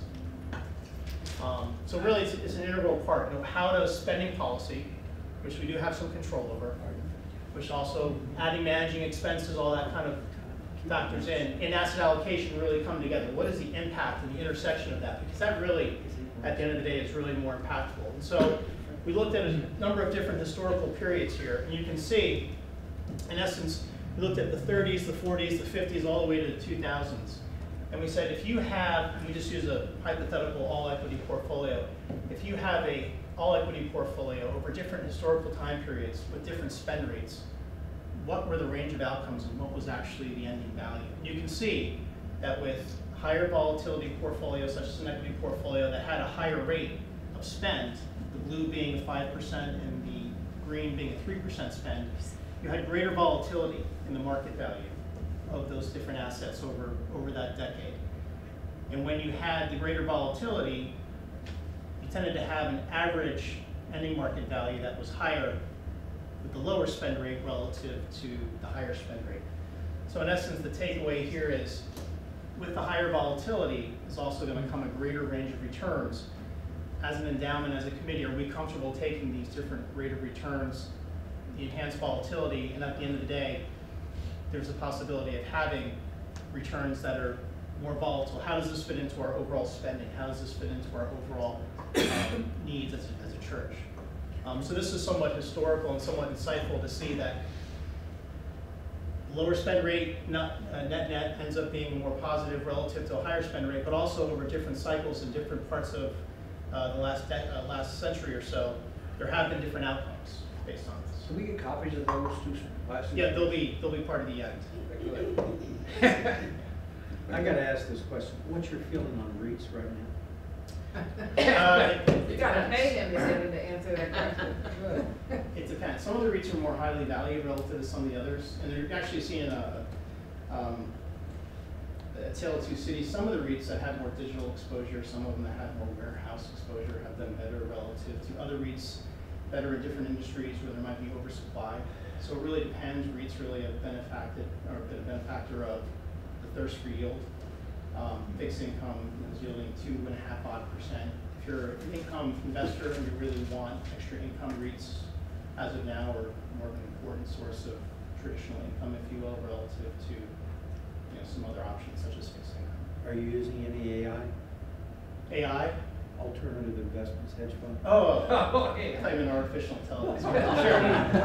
So really it's an integral part. You know, how does spending policy, which we do have some control over, which also adding, managing expenses, all that kind of factors in asset allocation really come together. What is the impact and the intersection of that? Because that really, at the end of the day, is really more impactful. And so we looked at a number of different historical periods here, and you can see, in essence, we looked at the 30s, the 40s, the 50s, all the way to the 2000s. And we said, if you have, and we just use a hypothetical all-equity portfolio, if you have a all-equity portfolio over different historical time periods with different spend rates, what were the range of outcomes and what was actually the ending value? And you can see that with higher volatility portfolios, such as an equity portfolio that had a higher rate of spend, the blue being a 5% and the green being a 3% spend, you had greater volatility in the market value of those different assets over that decade. And when you had the greater volatility, you tended to have an average ending market value that was higher with the lower spend rate relative to the higher spend rate. So in essence, the takeaway here is with the higher volatility is also going to come a greater range of returns. As an endowment, as a committee, are we comfortable taking these different rate of returns, the enhanced volatility, and at the end of the day, there's a possibility of having returns that are more volatile. How does this fit into our overall spending? How does this fit into our overall needs as a church? So this is somewhat historical and somewhat insightful to see that lower spend rate, net ends up being more positive relative to a higher spend rate, but also over different cycles in different parts of the last century or so, there have been different outcomes based on this. Can we get copies of those two last? Yeah, they'll be part of the act. I gotta ask this question. What's your feeling on REITs right now? You gotta pay him to get him to answer that question. It depends. Some of the REITs are more highly valued relative to some of the others, and they're actually seeing a tale of two cities. Some of the REITs that have more digital exposure, some of them that have more warehouse exposure, have done better relative to other REITs that are in different industries where there might be oversupply. So it really depends. REITs really have been a benefactor of the thirst for yield. Fixed income is yielding 2.5%. If you're an income investor and you really want extra income, REITs, as of now, are more of an important source of traditional income, if you will, relative to some other options such as fixed income. Are you using any AI? AI? Alternative investments, hedge fund? Oh, I thought you meant artificial intelligence. Sure.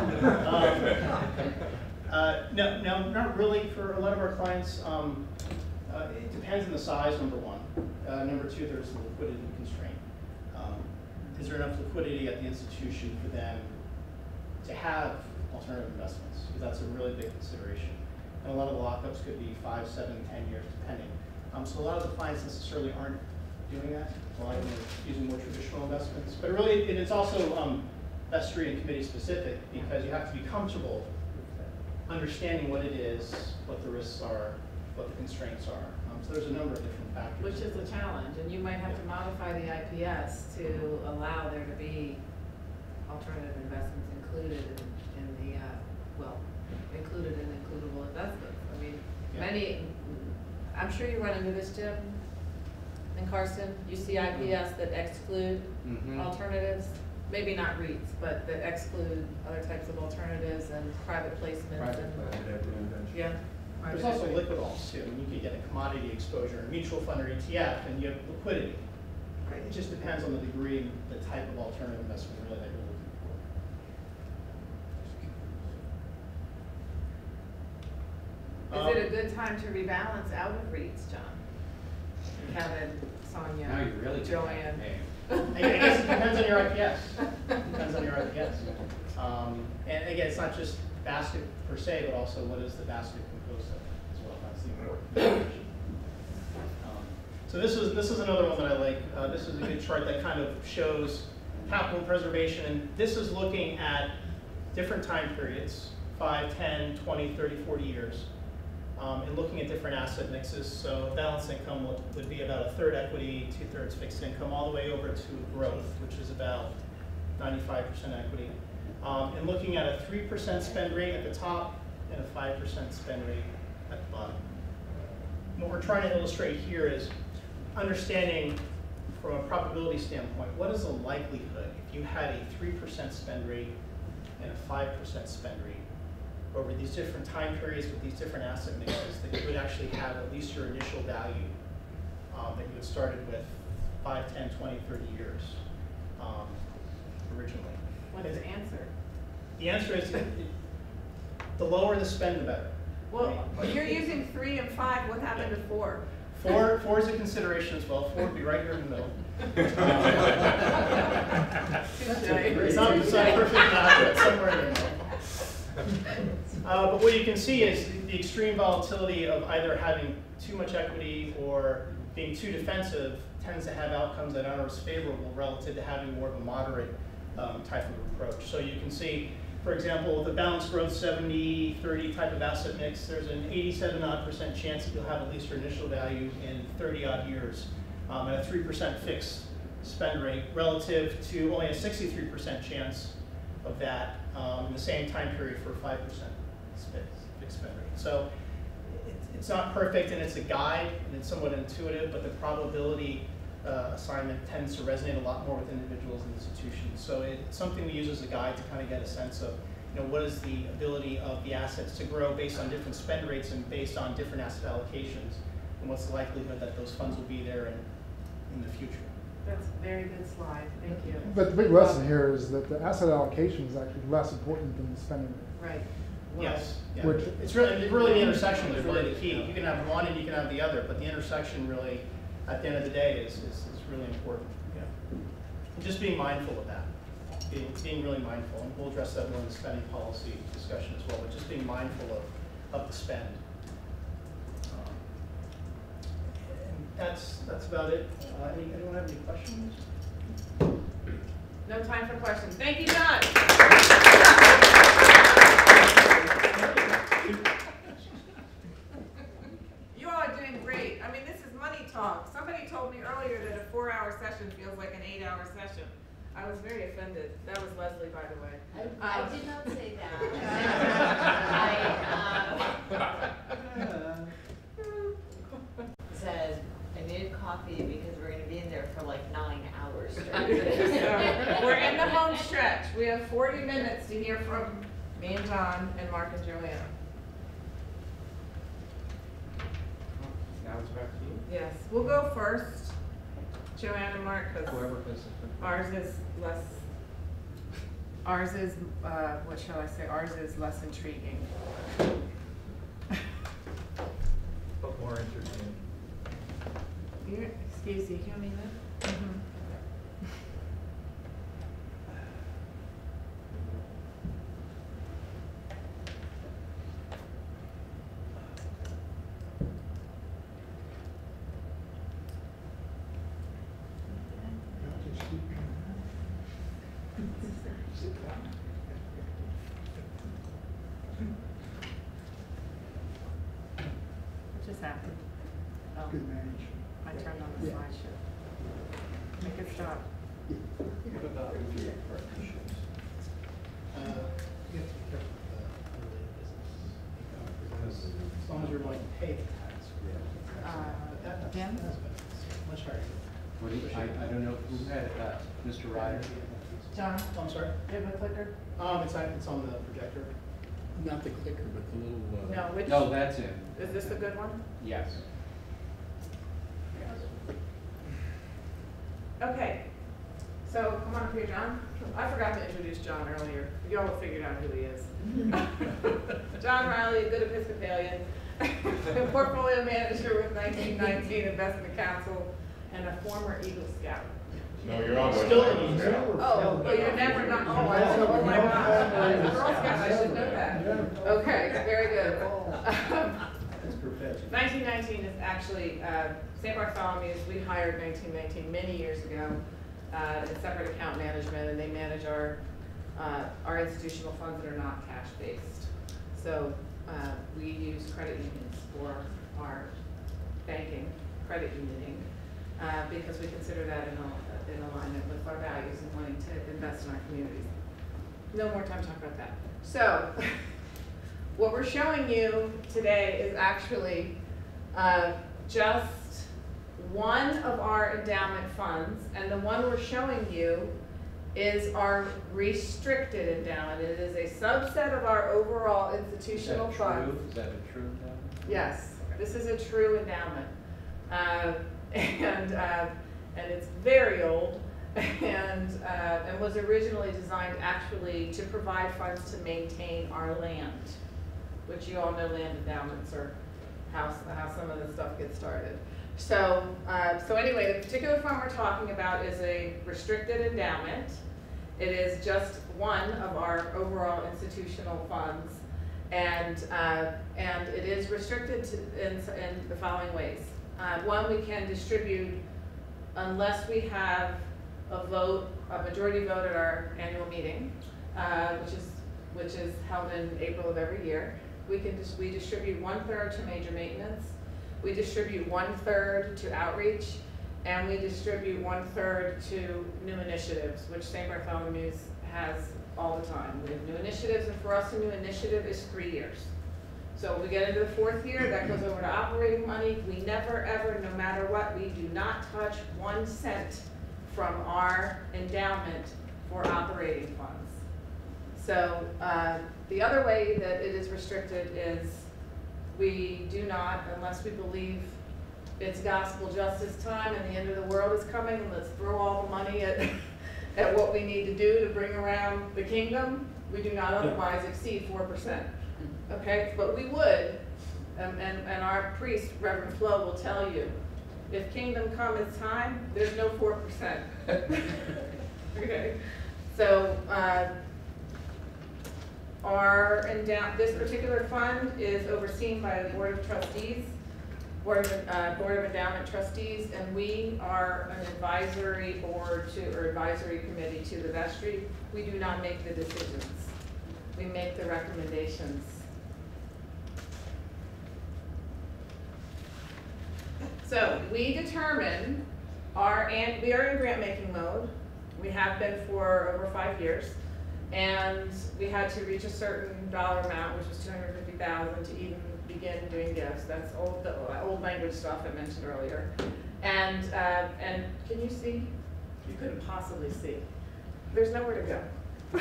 No, not really for a lot of our clients. It depends on the size, number one. Number two, there's a liquidity constraint. Is there enough liquidity at the institution for them to have alternative investments? Because that's a really big consideration. And a lot of the lockups could be 5, 7, 10 years, depending. So a lot of the clients necessarily aren't doing that. A lot of them are using more traditional investments. But really, it's also vestry and committee specific, because you have to be comfortable understanding what it is, what the risks are, what the constraints are. So there's a number of different factors. Which is a challenge, and you might have to modify the IPS to allow there to be alternative investments included in the, included in includable investments. I mean, Yeah. I'm sure you run into this, Jim, and Carson, you see IPS that exclude alternatives, maybe not REITs, but that exclude other types of alternatives and private placements. Yeah. There's also liquid alts too. I mean, you could get a commodity exposure, a mutual fund or ETF, and you have liquidity. Right? It just depends on the degree and the type of alternative investment really that you're looking for. Is it a good time to rebalance out of REITs, John? Kevin, Sonia, Now you really Joanne. I guess it depends on your IPS. Depends on your IPS. And again, it's not just basket per se, but also what is the basket composed of as well. That's the important consideration. So this is another one that I like. This is a good chart that kind of shows capital preservation, and this is looking at different time periods, 5, 10, 20, 30, 40 years, and looking at different asset mixes. So balanced income would be about 1/3 equity, 2/3 fixed income, all the way over to growth, which is about 95% equity. And looking at a 3% spend rate at the top and a 5% spend rate at the bottom. What we're trying to illustrate here is understanding from a probability standpoint, what is the likelihood if you had a 3% spend rate and a 5% spend rate over these different time periods with these different asset mixes, that you would actually have at least your initial value that you had started with 5, 10, 20, 30 years originally. What is the answer? The answer is the lower the spend, the better. Well, you're using 3 and 5. What happened to 4? 4 is a consideration as well. 4 would be right here in the middle. It's not perfect math, but somewhere in there. But what you can see is the extreme volatility of either having too much equity or being too defensive tends to have outcomes that aren't as favorable relative to having more of a moderate type of approach. So you can see, for example, the balanced growth 70-30 type of asset mix, there's an 87% chance that you'll have at least your initial value in 30-odd years at a 3% fixed spend rate relative to only a 63% chance of that in the same time period for a 5% fixed spend rate. So it's not perfect, and it's a guide, and it's somewhat intuitive, but the probability assignment tends to resonate a lot more with individuals and institutions. So it's something we use as a guide to kind of get a sense of, what is the ability of the assets to grow based on different spend rates and based on different asset allocations, and what's the likelihood that those funds will be there in the future. That's a very good slide. Thank you. But the big lesson here is that the asset allocation is actually less important than the spending rate. Right. Yes. Yeah. Which- It's really the intersection is really the key. You can have one and you can have the other, but the intersection really, at the end of the day, is really important. Yeah. And just being mindful of that. Being really mindful, and we'll address that more in the spending policy discussion as well, but just being mindful of the spend. And that's about it. Anyone have any questions? No time for questions. Thank you, John. You all are doing great. I mean, this is money talk. Somebody told me earlier that a 4-hour session feels like an 8-hour session. I was very offended. That was Leslie, by the way. I did not say that. I said I needed coffee because we're going to be in there for like 9 hours. So, we're in the home stretch. We have 40 minutes to hear from me and John and Mark and Joanne. Now it's back to you. Yes, we'll go first, Joanne and Mark, because Whoever is. ours is less, what shall I say, ours is less intriguing. But more entertaining. Excuse you, can we move? What just happened? Oh, Good manage. I turned on the slideshow. Make it stop. What about your partnerships? You have to be careful with the related business. As long as you're going to pay the tax. That's Jim? much higher. What do you, I don't know who had Mr. Ryder. John, I'm sorry? do you have a clicker? It's on the projector. Not the clicker, but the little. No, which? No, that's it. Is this a good one? Yes. Okay, so come on up here, John. I forgot to introduce John earlier. Y'all have figured out who he is. John Riley, a good Episcopalian, a portfolio manager with 1919 Investment Council, and a former Eagle Scout. No, you're all going. Still in use. Oh, you're never not, oh, oh my gosh, I'm a Girl Scout, I should know that. Okay, very good. It's perpetual. 1919 is actually, St. Bartholomew's, we hired 1919 many years ago, in separate account management, and they manage our institutional funds that are not cash-based. So we use credit unions for our banking, credit unioning. because we consider that in alignment with our values and wanting to invest in our communities. No more time to talk about that. So, what we're showing you today is actually just one of our endowment funds, and the one we're showing you is our restricted endowment. It is a subset of our overall institutional fund. Is that a true endowment? Yes, this is a true endowment. And it's very old and was originally designed actually to provide funds to maintain our land, which you all know land endowments are how some of the stuff gets started. So anyway, the particular fund we're talking about is a restricted endowment. It is just one of our overall institutional funds, and it is restricted in the following ways. One, we can distribute unless we have a majority vote at our annual meeting, which is held in April of every year. We distribute 1/3 to major maintenance. We distribute 1/3 to outreach, and we distribute 1/3 to new initiatives, which St. Bartholomew's has all the time. We have new initiatives, and for us, a new initiative is 3 years. So we get into the 4th year, that goes over to operating money. We never, ever, no matter what, we do not touch 1 cent from our endowment for operating funds. So the other way that it is restricted is we do not, unless we believe it's gospel justice time and the end of the world is coming, and let's throw all the money at what we need to do to bring around the kingdom, we do not otherwise exceed 4%. Okay, but we would, and our priest, Reverend Flo, will tell you, if kingdom come is time, there's no 4%. Okay, so this particular fund is overseen by the Board of Trustees, Board of Endowment Trustees, and we are an advisory board or advisory committee to the vestry. We do not make the decisions. We make the recommendations. So we determine and we are in grant making mode. We have been for over 5 years, and we had to reach a certain dollar amount, which was $250,000, to even begin doing gifts. That's the old language stuff I mentioned earlier. And can you see? You couldn't possibly see. There's nowhere to go.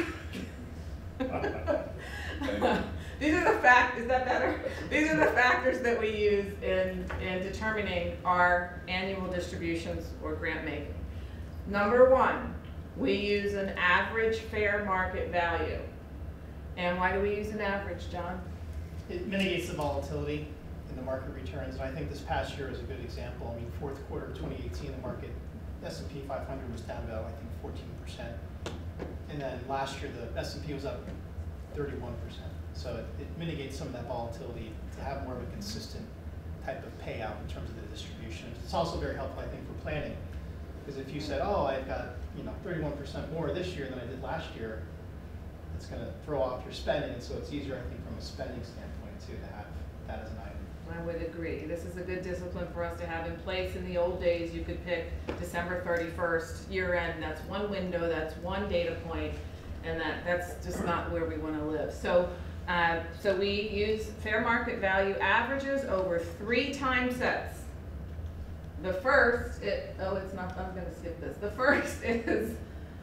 These are the is that better? These are the factors that we use in determining our annual distributions or grant making. Number 1, we use an average fair market value. And why do we use an average, John? It mitigates the volatility in the market returns, and I think this past year is a good example. I mean, 4th quarter of 2018, the market S&P 500 was down about, I think, 14%. And then last year, the S&P was up 31%. So it mitigates some of that volatility to have more of a consistent type of payout in terms of the distribution. It's also very helpful, I think, for planning, because if you said, oh, I've got 31% more this year than I did last year, it's going to throw off your spending, and so it's easier, I think, from a spending standpoint too, to have that as an item. I would agree. This is a good discipline for us to have in place. In the old days, you could pick December 31st, year end. That's one window, that's one data point, and that's just not where we want to live. So we use fair market value averages over 3 time sets. The first, it's not, I'm going to skip this. The first is,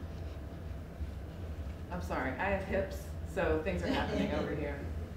I'm sorry, I have hips, so things are happening over here.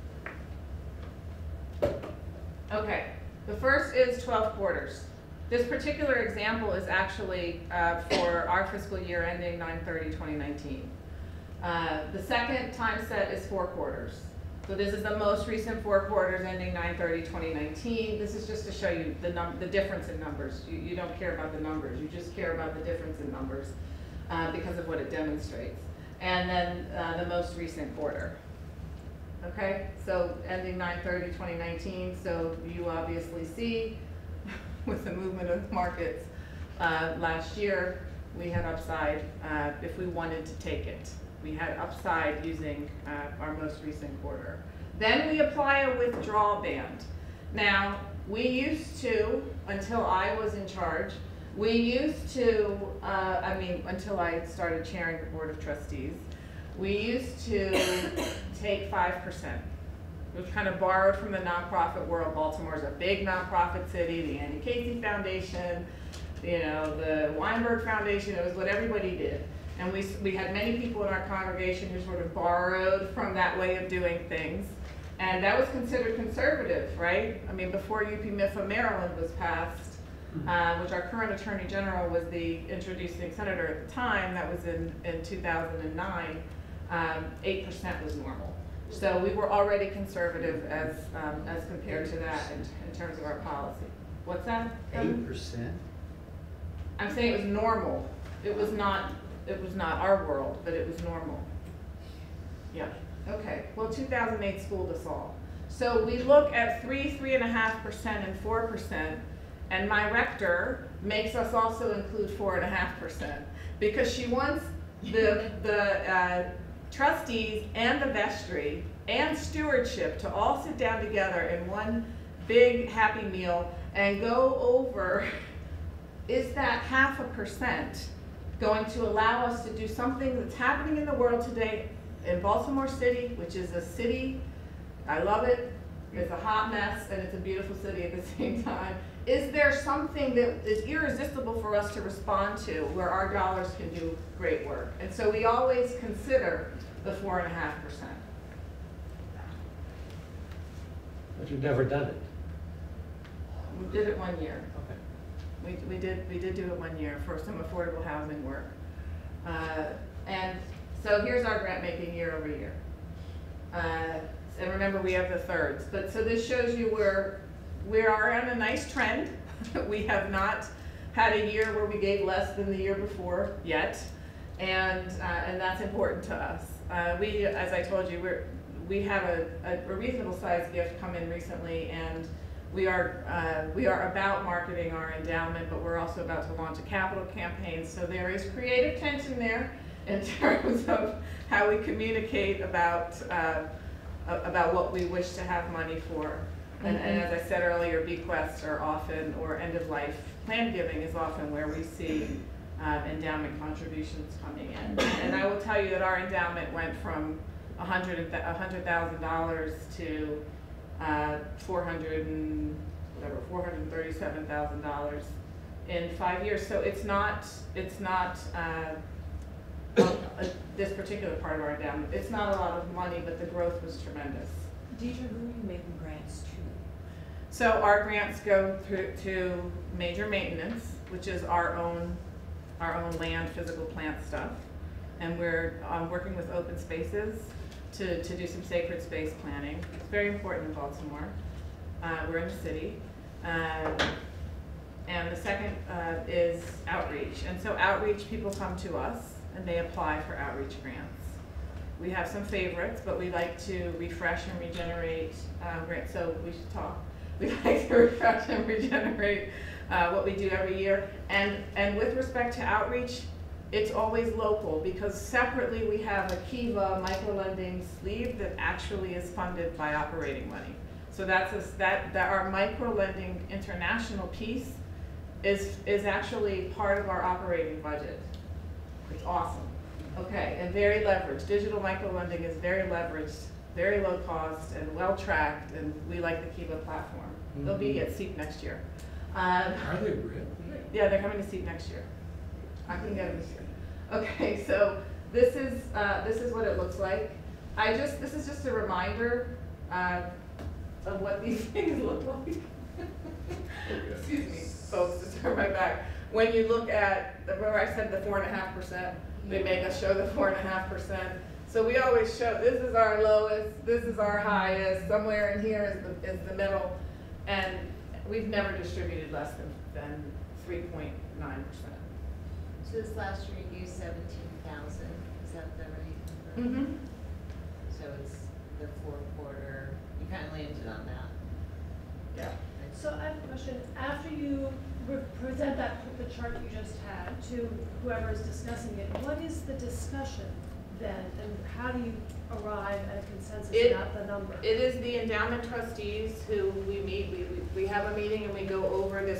Okay, the first is 12 quarters. This particular example is actually for our fiscal year ending 9/30/2019. The second time set is 4 quarters. So this is the most recent 4 quarters ending 9/30/2019. This is just to show you the difference in numbers. You don't care about the numbers, you just care about the difference in numbers because of what it demonstrates. And then the most recent quarter. Okay, so ending 9/30/2019, so you obviously see with the movement of markets last year, we had upside if we wanted to take it. We had upside using our most recent quarter. Then we apply a withdrawal band. Now, we used to, until I was in charge, We used to, until I started chairing the Board of Trustees, we used to take 5%. We've kind of borrowed from the nonprofit world. Baltimore's a big nonprofit city, the Annie Casey Foundation, the Weinberg Foundation, it was what everybody did. And we had many people in our congregation who sort of borrowed from that way of doing things. And that was considered conservative, right? I mean, before UP-MIFA Maryland was passed, which our current Attorney General was the introducing senator at the time, that was in 2009, 8% was normal. So we were already conservative as compared to that in terms of our policy. What's that? 8%? I'm saying it was normal. It was not our world, but it was normal. Yeah. Okay. Well, 2008 schooled us all. So we look at 3.5%, and 4%, and my rector makes us also include 4.5% because she wants the trustees and the vestry and stewardship to all sit down together in one big happy meal and go over, is that 0.5% going to allow us to do something that's happening in the world today in Baltimore City, which is a city, I love it, it's a hot mess and it's a beautiful city at the same time. Is there something that is irresistible for us to respond to where our dollars can do great work? And so we always consider the 4.5%. But you've never done it. We did it 1 year. Okay. We did do it 1 year for some affordable housing work. And so here's our grant making year over year. And remember, we have the thirds. But so this shows you we are on a nice trend. We have not had a year where we gave less than the year before yet. And that's important to us. We, as I told you, we have a reasonable sized gift come in recently, and we are about marketing our endowment, but we're also about to launch a capital campaign. So there is creative tension there in terms of how we communicate about what we wish to have money for. And as I said earlier, bequests are often, or end of life plan giving is often where we see endowment contributions coming in. And I will tell you that our endowment went from $100,000 to $437,000 in 5 years. So it's not this particular part of our endowment. It's not a lot of money, but the growth was tremendous. Deidre, who are you making grants to? So our grants go through to major maintenance, which is our own land, physical plant stuff. And we're working with open spaces to do some sacred space planning. It's very important in Baltimore. We're in the city. And the second is outreach. And so outreach, people come to us and they apply for outreach grants. We have some favorites, but we like to refresh and regenerate grants. So we should talk. We like to refresh and regenerate what we do every year. And with respect to outreach, it's always local, because separately we have a Kiva microlending sleeve that actually is funded by operating money. So that's that our microlending international piece is actually part of our operating budget. It's awesome. Okay, and very leveraged. Digital microlending is very leveraged, very low cost, and well tracked, and we like the Kiva platform. They'll be at SEEP next year. Are they really? Yeah, they're coming to SEEP next year. I can get them this year. Okay, so this is what it looks like. This is just a reminder of what these things look like. Excuse me, folks, to turn my back. When you look at, remember I said the 4.5%, they make us show the 4.5%. So we always show, this is our lowest, this is our highest, somewhere in here is the middle, and we've never distributed less than 3.9%. So this last year you used 17,000, is that the right number? Mm-hmm. So it's the fourth quarter, you kind of landed on that. Yeah. So I have a question. After you present the chart you just had to whoever is discussing it, what is the discussion then, and how do you arrive at a consensus about the number? It is the endowment trustees who we meet. We have a meeting and we go over this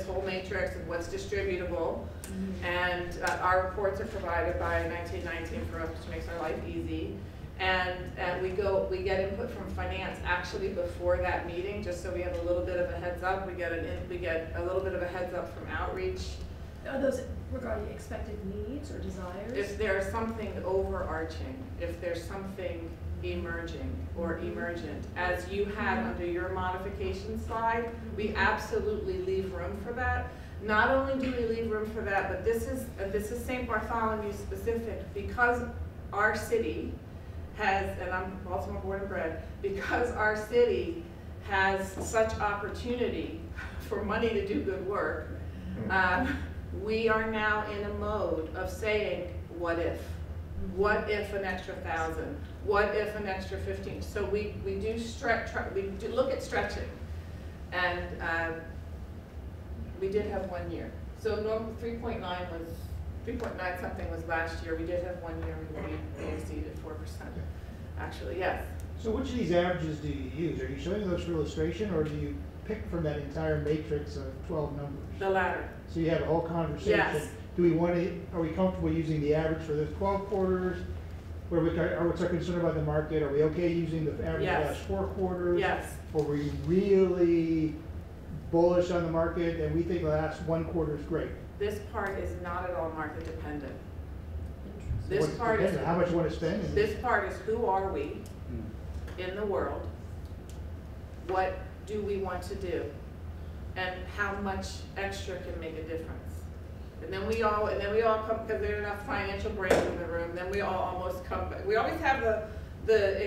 this whole matrix of what's distributable. And our reports are provided by 1919 for us, which makes our life easy. And we get input from finance actually before that meeting, just so we have a little bit of a heads up. We get a little bit of a heads up from outreach. Are those regarding expected needs or desires? If there's something overarching, if there's something emerging or emergent, as you had under your modification slide, we absolutely leave room for that. Not only do we leave room for that, but this is St. Bartholomew specific, because our city has, and I'm Baltimore born and bred, because our city has such opportunity for money to do good work, we are now in a mode of saying, what if? What if an extra 1,000? What if an extra 15? So we do look at stretching, and we did have 1 year. So normal 3.9 something was last year. We did have 1 year we exceeded 4%. Actually, yes. So which of these averages do you use? Are you showing those for illustration, or do you pick from that entire matrix of 12 numbers? The latter. So you have a whole conversation. Yes. Do we want to? Are we comfortable using the average for those 12 quarters? What's our concern about the market? Are we okay using the average of the last 4 quarters? Yes. Or are we really bullish on the market and we think the last 1 quarter is great? This part is not at all market dependent. So This what's part is dependent? How much you want to spend? This part is who are we in the world? What do we want to do? And how much extra can make a difference? And then we all come, because there are enough financial brains in the room, then we all almost come back. We always have the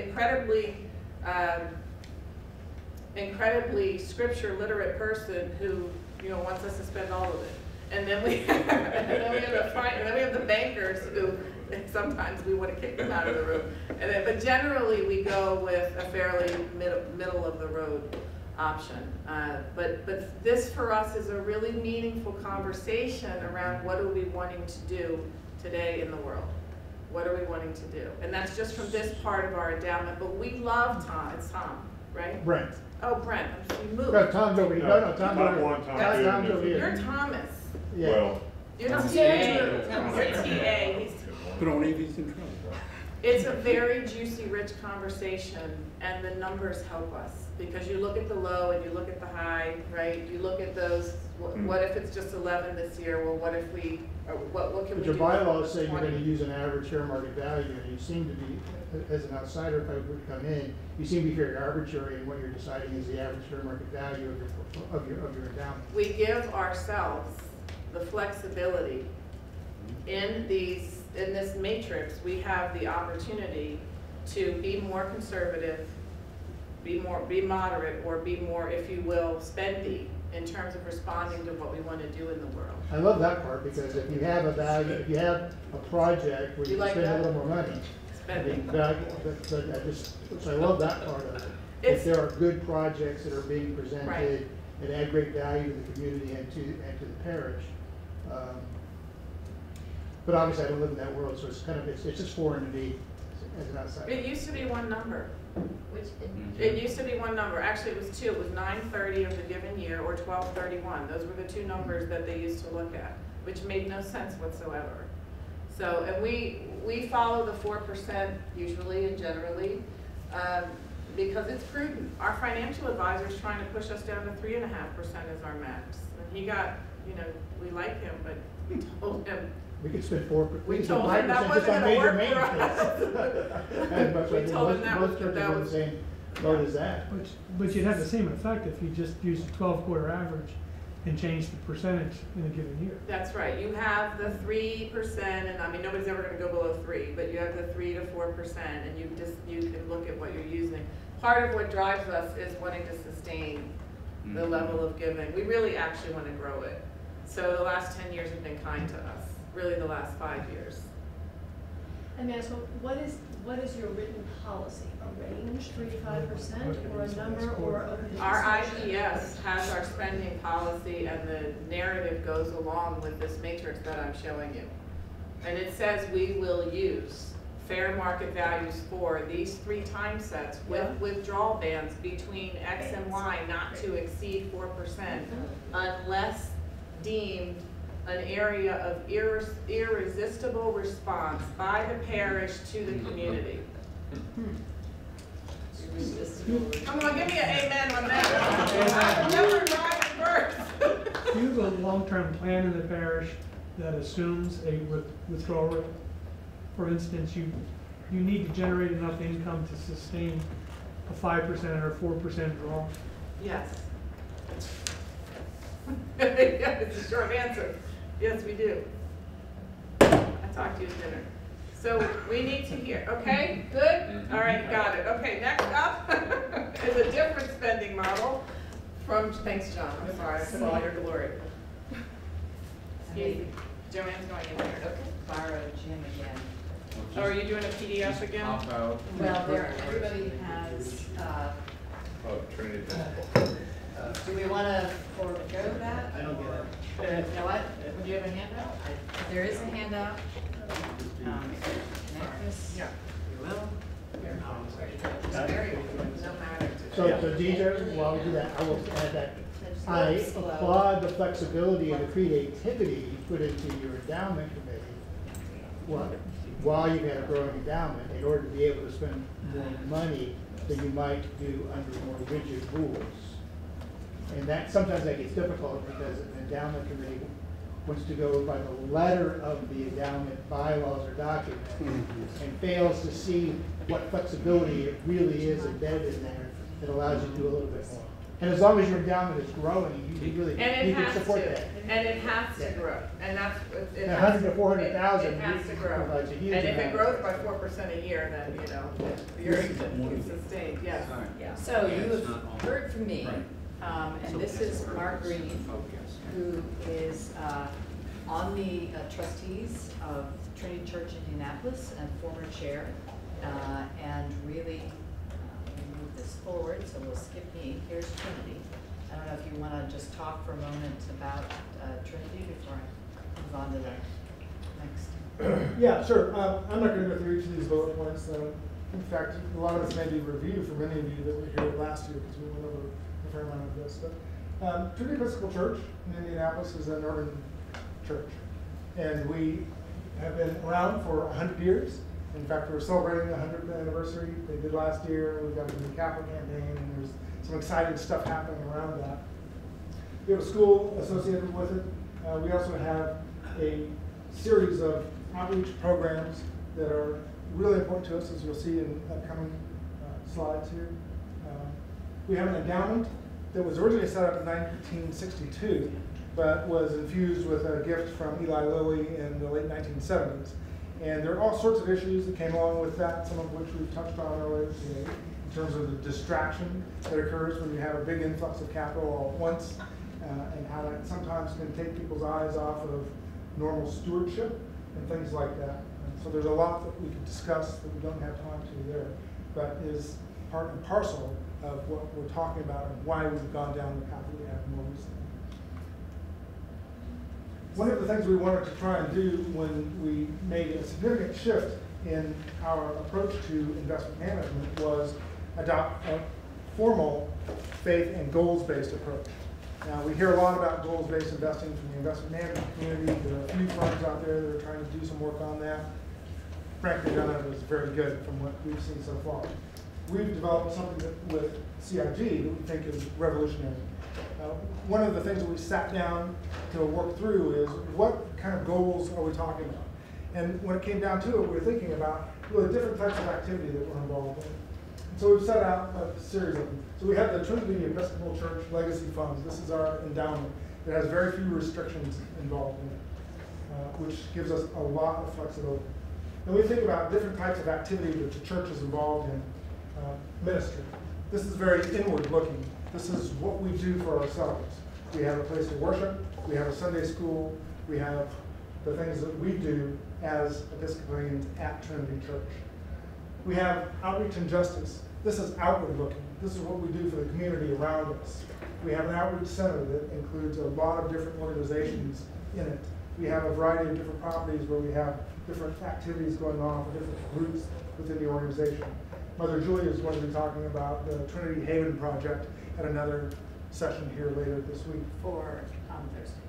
incredibly scripture literate person who, wants us to spend all of it. And then we have the bankers who sometimes we want to kick them out of the room. But generally we go with a fairly middle of the road option. But this for us is a really meaningful conversation around what are we wanting to do today in the world. What are we wanting to do? And that's just from this part of our endowment. But we love Tom. It's Tom, right? Brent. Oh, Brent. You moved. No, Tom's over here. No, Tom's over here. Tom's over here. You're Thomas. Yeah. Well, You're not TA. You're TA. But only if he's in trouble. It's a very juicy, rich conversation, and the numbers help us. Because you look at the low and you look at the high, right? You look at those, what if it's just 11 this year? Well, what if we, what can we do? But your bylaws say you're going to use an average fair market value, and you seem to be, as an outsider, if I were to come in, you seem to be very arbitrary in what you're deciding is the average fair market value of your endowment. We give ourselves the flexibility in this matrix. We have the opportunity to be more conservative, be moderate, or be more, if you will, spendy in terms of responding to what we want to do in the world. I love that part, because if you have a value, if you have a project where you like spend that? a little more money, Spending. So I love that part of it. If there are good projects that are being presented Right. and add great value to the community and to the parish. But obviously I don't live in that world, so it's just foreign to me as an outsider. It used to be one number. Which, It used to be one number. Actually, it was two. It was 930 of the given year or 1231. Those were the two numbers that they used to look at, which made no sense whatsoever. So, and we follow the 4% usually and generally because it's prudent. Our financial advisor is trying to push us down to 3.5% as our max. And he got, we like him, but we told him. We could spend 4%. We could spend told him that 5% wasn't just on gonna major work for maintenance. And most- We told him that most was- churches that are in was- the same boat as that. But you'd have the same effect if you just used a 12-quarter average and changed the percentage in a given year. That's right. You have the 3%, and I mean, nobody's ever going to go below 3, but you have the 3 to 4%, and you can look at what you're using. Part of what drives us is wanting to sustain the level of giving. We really actually want to grow it. So the last 10 years have been kind to us. Really, the last 5 years. And may I ask, what is your written policy? A range, 3 to 5%, or a number, or open to Our discussion? IPS has our spending policy, and the narrative goes along with this matrix that I'm showing you. And it says we will use fair market values for these 3 time sets with withdrawal bands between X and Y not to exceed 4% unless deemed an area of irresistible response by the parish to the community. Come on, give me an amen on that. I've never rhymed in verse. Do you have a long-term plan in the parish that assumes a withdrawal rate? For instance, you need to generate enough income to sustain a 5% or 4% draw? Yes. It's a short answer. Yes, we do. I talked to you at dinner. So we need to hear, okay, good? All right, got it. Okay, next up is a different spending model from, thanks, John, I'm sorry, for all your glory. Excuse me, Joanne's going in there. Okay, borrow Jim again. Oh, are you doing a PDF again? Pop out. Well, there, everybody has, Oh, Trinity Episcopal. do we want to forego that? I don't get it. You know what? Would you have a handout? There is a handout. Necklace. Yeah. You will. No matter. So DJ, while we do that, I will add that I applaud the flexibility and the creativity you put into your endowment committee while you had a growing endowment in order to be able to spend more money than you might do under more rigid rules. And that sometimes that gets difficult because an endowment committee wants to go by the letter of the endowment bylaws or document and fails to see what flexibility it really is embedded in there that allows you to do a little bit more. And as long as your endowment is growing, you really And you it can has support to, that. and it has to grow, and that's, it has 100 to 400,000. It has to grow, provides a huge and if it amount. grows by 4% a year, then, you know, you're sustained, yes. So you have heard from me, and this is Mark Green, who is on the trustees of Trinity Church Indianapolis and former chair, and really move this forward, so we'll skip me. Here's Trinity. I don't know if you want to just talk for a moment about Trinity before I move on to the next. Yeah, sure. I'm not going to go through each of these bullet points. In fact, a lot of this may be review for many of you that were here last year because we went over a fair amount of this. But Trinity Episcopal Church in Indianapolis is an urban church, and we have been around for 100 years. In fact, we're celebrating the 100th anniversary. They did last year. We've got a new capital campaign, and there's some exciting stuff happening around that. We have a school associated with it. We also have a series of outreach programs that are really important to us, as you'll see in upcoming slides here. We have an endowment that was originally set up in 1962, but was infused with a gift from Eli Lilly in the late 1970s. And there are all sorts of issues that came along with that, some of which we've touched on earlier today, in terms of the distraction that occurs when you have a big influx of capital all at once, and how that sometimes can take people's eyes off of normal stewardship and things like that. And so there's a lot that we could discuss that we don't have time to there, but is part and parcel of what we're talking about and why we've gone down the path that we have more recently. One of the things we wanted to try and do when we made a significant shift in our approach to investment management was adopt a formal faith and goals-based approach. Now, we hear a lot about goals-based investing from the investment management community. There are a few firms out there that are trying to do some work on that. Frankly, none of it is very good from what we've seen so far. We've developed something with CIG that we think is revolutionary. One of the things that we sat down to work through is what kind of goals are we talking about? And when it came down to it, we were thinking about really different types of activity that we're involved in. And so we've set out a series of them. So we have the Trinity Episcopal Church Legacy Funds. This is our endowment. It has very few restrictions involved in it, which gives us a lot of flexibility. Then we think about different types of activity that the church is involved in. Ministry. This is very inward looking. This is what we do for ourselves. We have a place to worship, we have a Sunday school, we have the things that we do as Episcopalians at Trinity Church. We have outreach and justice. This is outward looking. This is what we do for the community around us. We have an outreach center that includes a lot of different organizations in it. We have a variety of different properties where we have different activities going on for different groups within the organization. Mother Julia is going to be talking about the Trinity Haven project at another session here later this week. For Thursday.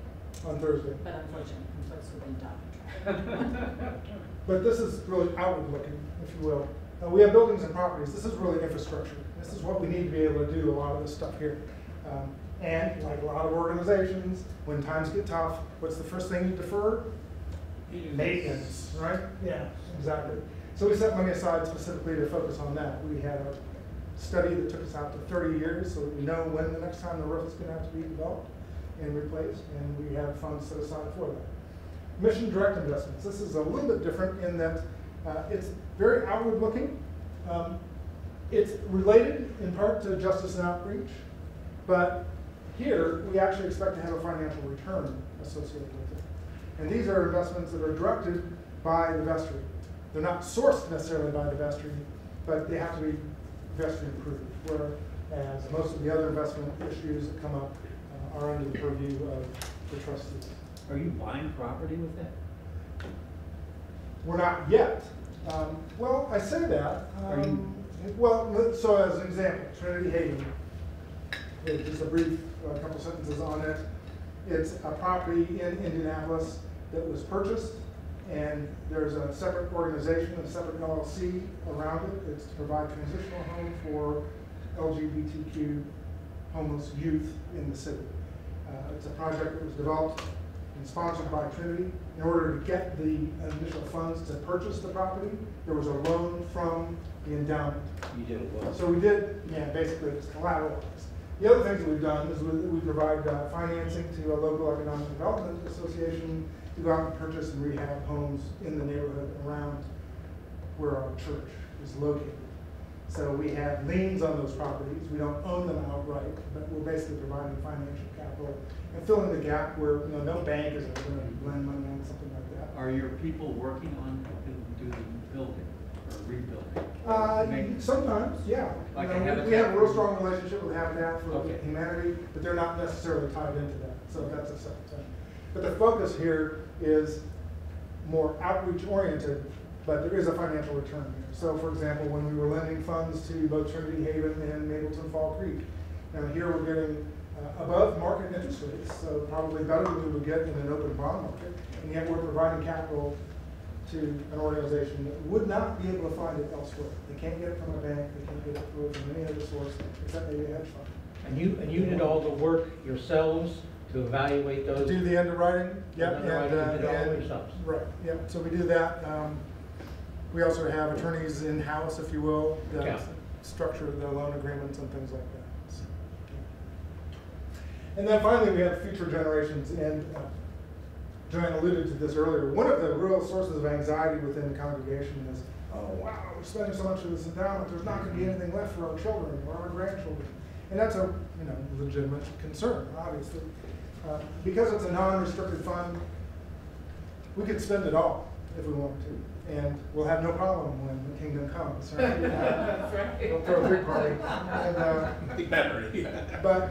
on Thursday. But unfortunately, folks within Endowment. But this is really outward looking, if you will. We have buildings and properties. This is really infrastructure. This is what we need to be able to do a lot of this stuff here. And like a lot of organizations, when times get tough, what's the first thing you defer? Maintenance, right? Yeah, exactly. So we set money aside specifically to focus on that. We had a study that took us out to 30 years so that we know when the next time the roof is going to have to be developed and replaced, and we have funds set aside for that. Mission direct investments. This is a little bit different in that it's very outward looking. It's related in part to justice and outreach, but here we actually expect to have a financial return associated with it. And these are investments that are directed by the vestry. They're not sourced necessarily by the vestry, but they have to be vestry approved, whereas most of the other investment issues that come up are under the purview of the trustees. Are you buying property with that? We're not yet. Well, I say that. Well, so as an example, Trinity Haven, just a brief couple sentences on it. It's a property in Indianapolis that was purchased, and there's a separate organization, a separate LLC around it. It's to provide transitional home for LGBTQ homeless youth in the city. It's a project that was developed and sponsored by Trinity. In order to get the initial funds to purchase the property, there was a loan from the endowment. You did it well. So we did, yeah, basically it's collateralized. The other things that we've done is we provide financing to a local economic development association to go out and purchase and rehab homes in the neighborhood around where our church is located. So we have liens on those properties. We don't own them outright, but we're basically providing financial capital and filling the gap where no bank is ever going to lend money on something like that. Are your people working on helping do the building or rebuilding? Sometimes, yeah. Like we have a real strong relationship with Habitat for Okay. Humanity, but they're not necessarily tied into that. So that's a separate thing. But the focus here is more outreach oriented, but there is a financial return here. So for example, when we were lending funds to both Trinity Haven and Mapleton Fall Creek, now here we're getting above market interest rates, so probably better than we would get in an open bond market, and yet we're providing capital to an organization that would not be able to find it elsewhere. They can't get it from a bank, they can't get it from any other source except maybe a hedge fund. And you did all the work yourselves to evaluate those? Do the underwriting, yep. Underwriting, you did it all yourselves? Right, yep, so we do that. We also have attorneys in-house, if you will, that Yeah. structure the loan agreements and things like that. So, yeah. And then finally, we have future generations, and Joanne alluded to this earlier. One of the real sources of anxiety within the congregation is, oh wow, we're spending so much of this endowment, there's not going to be anything left for our children or our grandchildren. And that's a legitimate concern, obviously. Because it's a non-restricted fund, we could spend it all if we wanted to. And we'll have no problem when the kingdom comes, right? That's right. We'll throw a big party. And, Better. but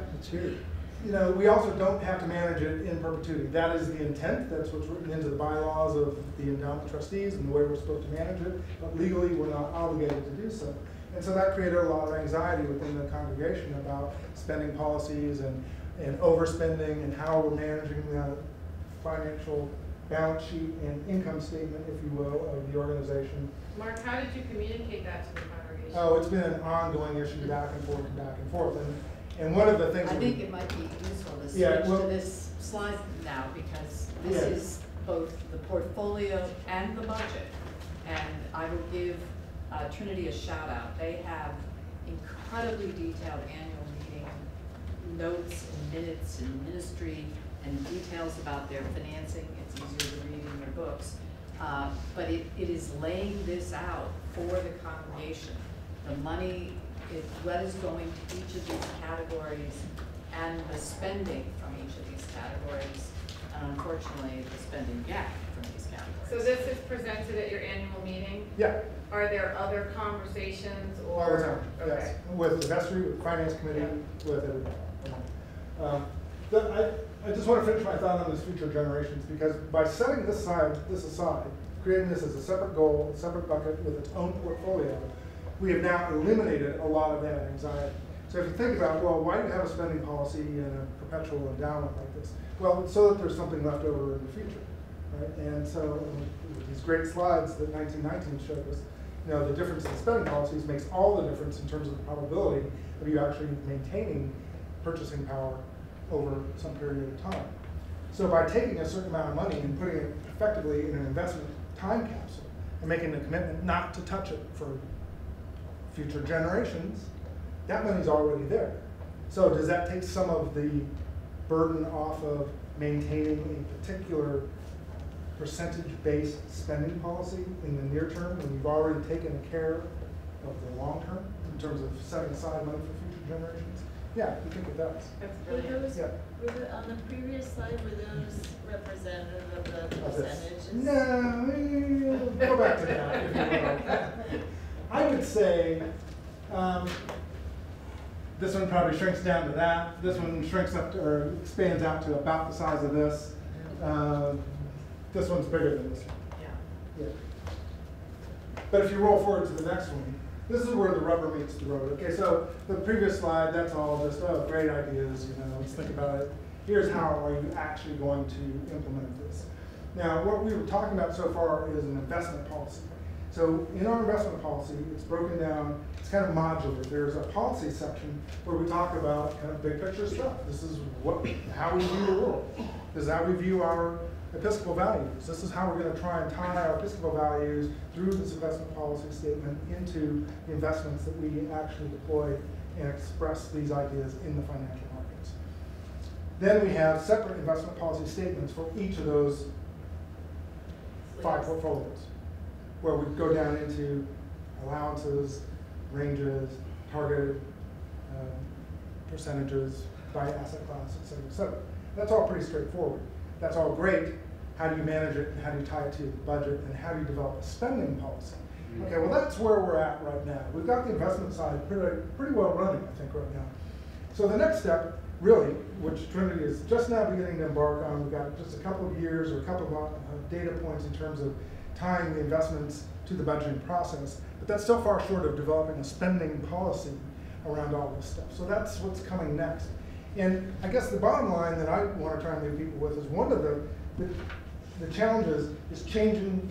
we also don't have to manage it in perpetuity. That is the intent. That's what's written into the bylaws of the endowment trustees and the way we're supposed to manage it. But legally, we're not obligated to do so. And so that created a lot of anxiety within the congregation about spending policies and overspending and how we're managing the financial balance sheet and income statement, if you will, of the organization. Mark, how did you communicate that to the congregation? Oh, it's been an ongoing issue back and forth and back and forth. And one of the things I think it might be useful to switch Yeah, well- to this slide now, because this Yeah. is both the portfolio and the budget. And I will give Trinity a shout out. They have incredibly detailed annual meeting notes and minutes and ministry and details about their financing. It's easier to read in their books. But it is laying this out for the congregation. The money, what is going to each of these categories and the spending from each of these categories, and unfortunately, the spending gap from these categories. So this is presented at your annual meeting? Yeah. Are there other conversations or? All the time, Okay. yes. With the vestry, with the finance committee, with everybody. I just want to finish my thought on this future generations, because by setting this aside, creating this as a separate goal, a separate bucket with its own portfolio, we have now eliminated a lot of that anxiety. So if you think about, well, why do you have a spending policy and a perpetual endowment like this? Well, it's so that there's something left over in the future, right? And so these great slides that 1919 showed us, you know, the difference in spending policies makes all the difference in terms of the probability of you actually maintaining purchasing power over some period of time. So by taking a certain amount of money and putting it effectively in an investment time capsule and making the commitment not to touch it for future generations, that money's already there. So does that take some of the burden off of maintaining a particular percentage-based spending policy in the near term when you've already taken care of the long term in terms of setting aside money for future generations? Yeah, I think it does. Were those, Yeah. on the previous slide, were those representative of the Of this. percentages? No, go back to that if you will. I would say this one probably shrinks down to that. This one shrinks up to, or expands out to about the size of this. This one's bigger than this one. Yeah. But if you roll forward to the next one, this is where the rubber meets the road. Okay, so the previous slide, that's all just, oh, great ideas, you know, let's think about it. Here's how are you actually going to implement this. Now, what we were talking about so far is an investment policy. So in our investment policy, it's broken down, it's kind of modular. There's a policy section where we talk about kind of big picture stuff. This is how we view the world. This is how we view our Episcopal values. This is how we're going to try and tie our Episcopal values through this investment policy statement into the investments that we actually deploy and express these ideas in the financial markets. Then we have separate investment policy statements for each of those 5 portfolios, where we go down into allowances, ranges, targeted percentages by asset class, et cetera, et cetera. That's all pretty straightforward. That's all great. How do you manage it, and how do you tie it to the budget, and how do you develop a spending policy? Okay, well, that's where we're at right now. We've got the investment side pretty well running, I think, right now. So the next step, really, which Trinity is just now beginning to embark on, we've got just a couple of years or a couple of data points in terms of tying the investments to the budgeting process, but that's still far short of developing a spending policy around all this stuff. So that's what's coming next. And I guess the bottom line that I want to try and leave people with is one of the challenges is changing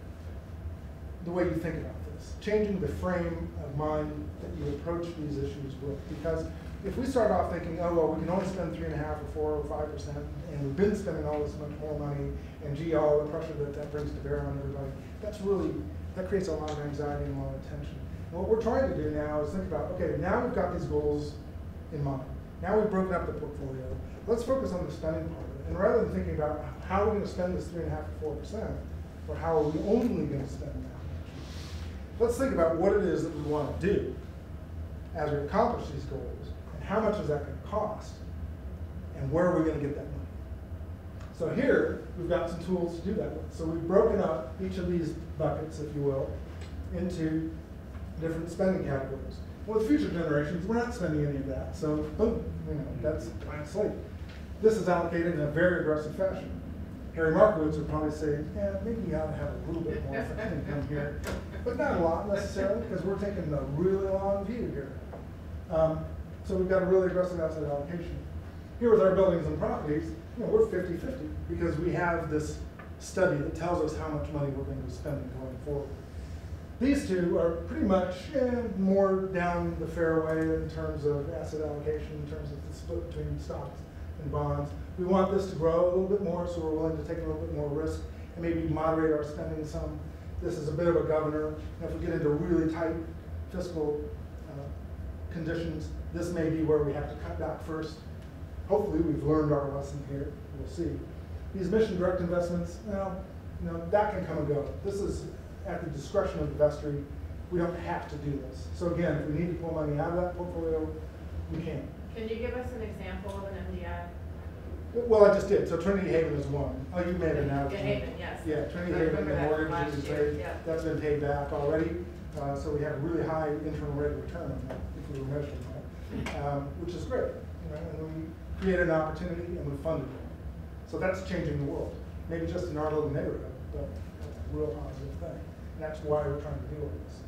the way you think about this, changing the frame of mind that you approach these issues with. Because if we start off thinking, oh, well, we can only spend 3.5% or 4% or 5%, and we've been spending all this much more money, and gee, all the pressure that brings to bear on everybody, that creates a lot of anxiety and a lot of tension. And what we're trying to do now is think about, okay, now we've got these goals in mind. Now we've broken up the portfolio. Let's focus on the spending part of it. And rather than thinking about how are we going to spend this 3.5% to 4%, or how are we only going to spend that much, let's think about what it is that we want to do as we accomplish these goals, and how much is that going to cost, and where are we going to get that money. So here, we've got some tools to do that with. So we've broken up each of these buckets, if you will, into different spending categories. Well, with future generations, we're not spending any of that. So, boom, that's a blank slate. This is allocated in a very aggressive fashion. Harry Markowitz would probably say, yeah, maybe you ought to have a little bit more income here. But not a lot necessarily, because we're taking a really long view here. So we've got a really aggressive asset allocation. Here with our buildings and properties, we're 50-50, because we have this study that tells us how much money we're going to be spending going forward. These two are pretty much more down the fairway in terms of asset allocation, in terms of the split between stocks and bonds. We want this to grow a little bit more, so we're willing to take a little bit more risk and maybe moderate our spending some. This is a bit of a governor. And if we get into really tight fiscal conditions, this may be where we have to cut back first. Hopefully we've learned our lesson here. We'll see. These mission direct investments, that can come and go. This is at the discretion of the vestry. We don't have to do this. So again, if we need to pull money out of that portfolio, we can. Can you give us an example of an MDI? Well, I just did. So Trinity Haven is one. Oh, you made an announcement. Haven, yes. Yeah, Trinity Haven, the mortgage is paid. Yeah. That's been paid back already. So we have a really high internal rate of return on that, if we were measuring that, which is great. And we created an opportunity and we funded it. So that's changing the world. Maybe just in our little neighborhood, but that's a real positive thing. And that's why we're trying to deal with this.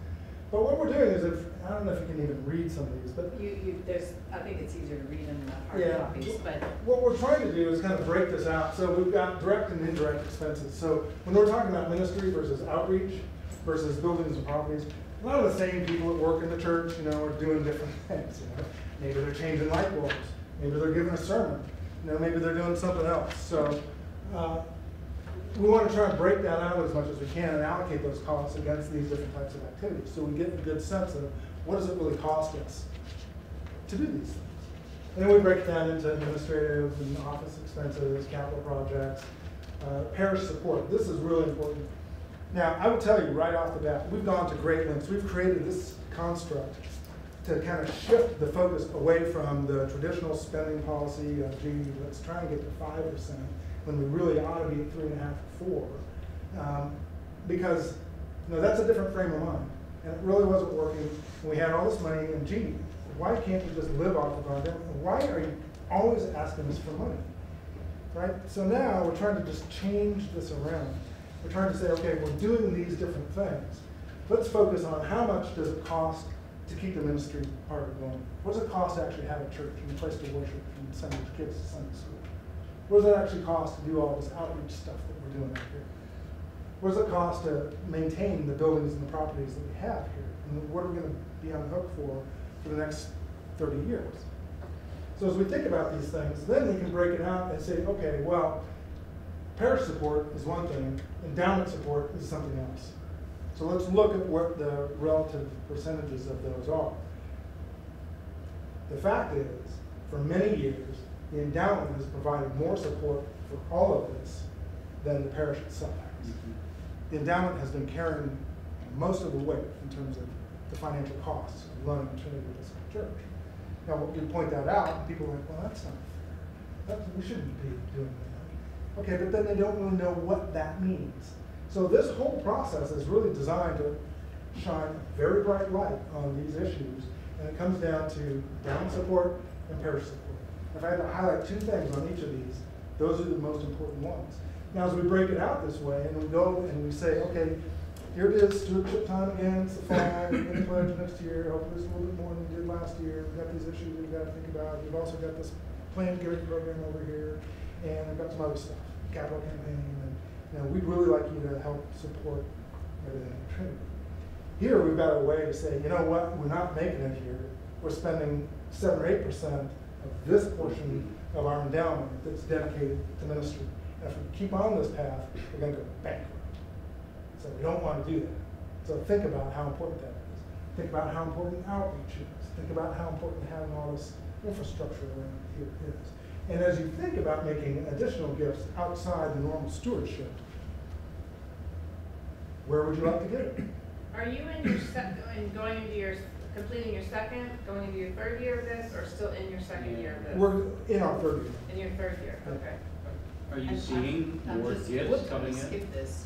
But what we're doing is, I don't know if you can even read some of these, but I think it's easier to read in the hard yeah, copies, but. what we're trying to do is kind of break this out. So we've got direct and indirect expenses. So when we're talking about ministry versus outreach versus buildings and properties, a lot of the same people that work in the church, are doing different things. Maybe they're changing light bulbs. Maybe they're giving a sermon. Maybe they're doing something else. So we want to try and break that out as much as we can and allocate those costs against these different types of activities, so we get a good sense of what does it really cost us to do these things. And then we break that into administrative and office expenses, capital projects, parish support. This is really important. Now, I will tell you right off the bat, we've gone to great lengths. We've created this construct to kind of shift the focus away from the traditional spending policy of, gee, let's try and get to 5%, when we really ought to be at 3.5 or 4, because that's a different frame of mind, and it really wasn't working. We had all this money, and gee, why can't we just live off of our debt? Why are you always asking us for money, right? So now we're trying to just change this around. We're trying to say, okay, we're doing these different things. Let's focus on how much does it cost to keep the ministry part of it going. What does it cost to actually have a church and a place to worship and send your kids to Sunday school? What does it actually cost to do all this outreach stuff that we're doing out here? What does it cost to maintain the buildings and the properties that we have here? And what are we going to be on the hook for the next 30 years? So as we think about these things, then we can break it out and say, okay, well, parish support is one thing, endowment support is something else. So let's look at what the relative percentages of those are. The fact is, for many years, the endowment has provided more support for all of this than the parish itself has. The endowment has been carrying most of the weight in terms of the financial costs of running Trinity Episcopal Church. Now, when you point that out, people are like, well, that's not fair. We shouldn't be doing that. Okay, but then they don't really know what that means. So this whole process is really designed to shine a very bright light on these issues, and it comes down to endowment support and parish support. If I had to highlight 2 things on each of these, those are the most important ones. Now, as we break it out this way, and we go and we say, okay, here it is, stewardship time again, it's the fall, we're going to pledge next year, hopefully it's a little bit more than we did last year, we've got these issues we've got to think about, we've also got this planned giving program over here, and we've got some other stuff, capital campaign, and we'd really like you to help support everything at Trinity. Here we've got a way to say, you know what, we're not making it here, we're spending 7 or 8% of this portion of our endowment that's dedicated to ministry. And if we keep on this path, we're going to go bankrupt. So we don't want to do that. So think about how important that is. Think about how important outreach is. Think about how important having all this infrastructure around here is. And as you think about making additional gifts outside the normal stewardship, where would you like to get it? Are you in your going into your completing your second, going into your 3rd year of this, or still in your 2nd year of this? We're in our 3rd year. In your 3rd year, okay. Are you seeing more gifts coming in? Skip this.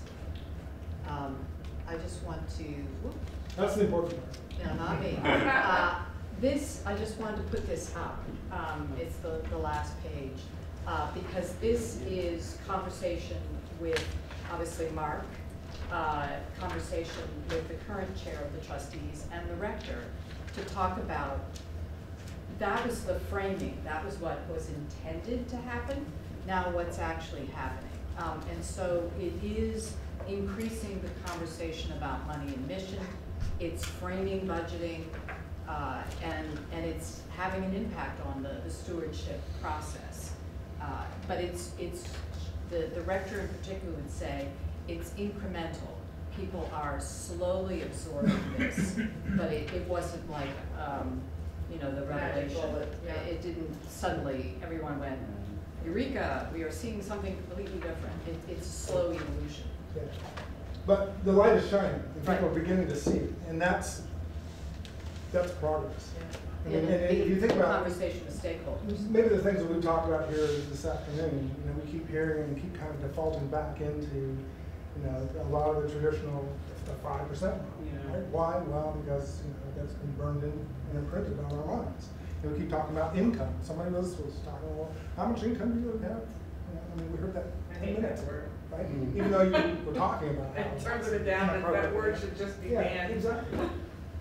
I just want to, That's the important part. no, not me. This, I just wanted to put this up. It's the last page, because this is conversation with, obviously, Mark, conversation with the current chair of the trustees and the rector to talk about, that was the framing, that was what was intended to happen, now what's actually happening. And so it is increasing the conversation about money and mission, it's framing budgeting, and it's having an impact on the stewardship process. But it's the rector in particular would say it's incremental. People are slowly absorbing this, but it wasn't like, the revelation. Yeah. It didn't suddenly, everyone went, Eureka, we are seeing something completely different. It's a slow evolution. Yeah. But the light is shining, and people Right. are beginning to see it, and that's progress. I mean, And and if you think about conversation with stakeholders. maybe the things that we've talked about here this afternoon, we keep hearing and keep kind of defaulting back into, a lot of the traditional, the 5% model. Right? Why? Well, because that's been burned in and imprinted on our minds. We keep talking about income. Somebody was talking, well, how much income do you have? We heard that I 10 hate minutes that ago, word. right? Even though you were talking about In terms of endowment, that word should just be banned. Yeah, exactly.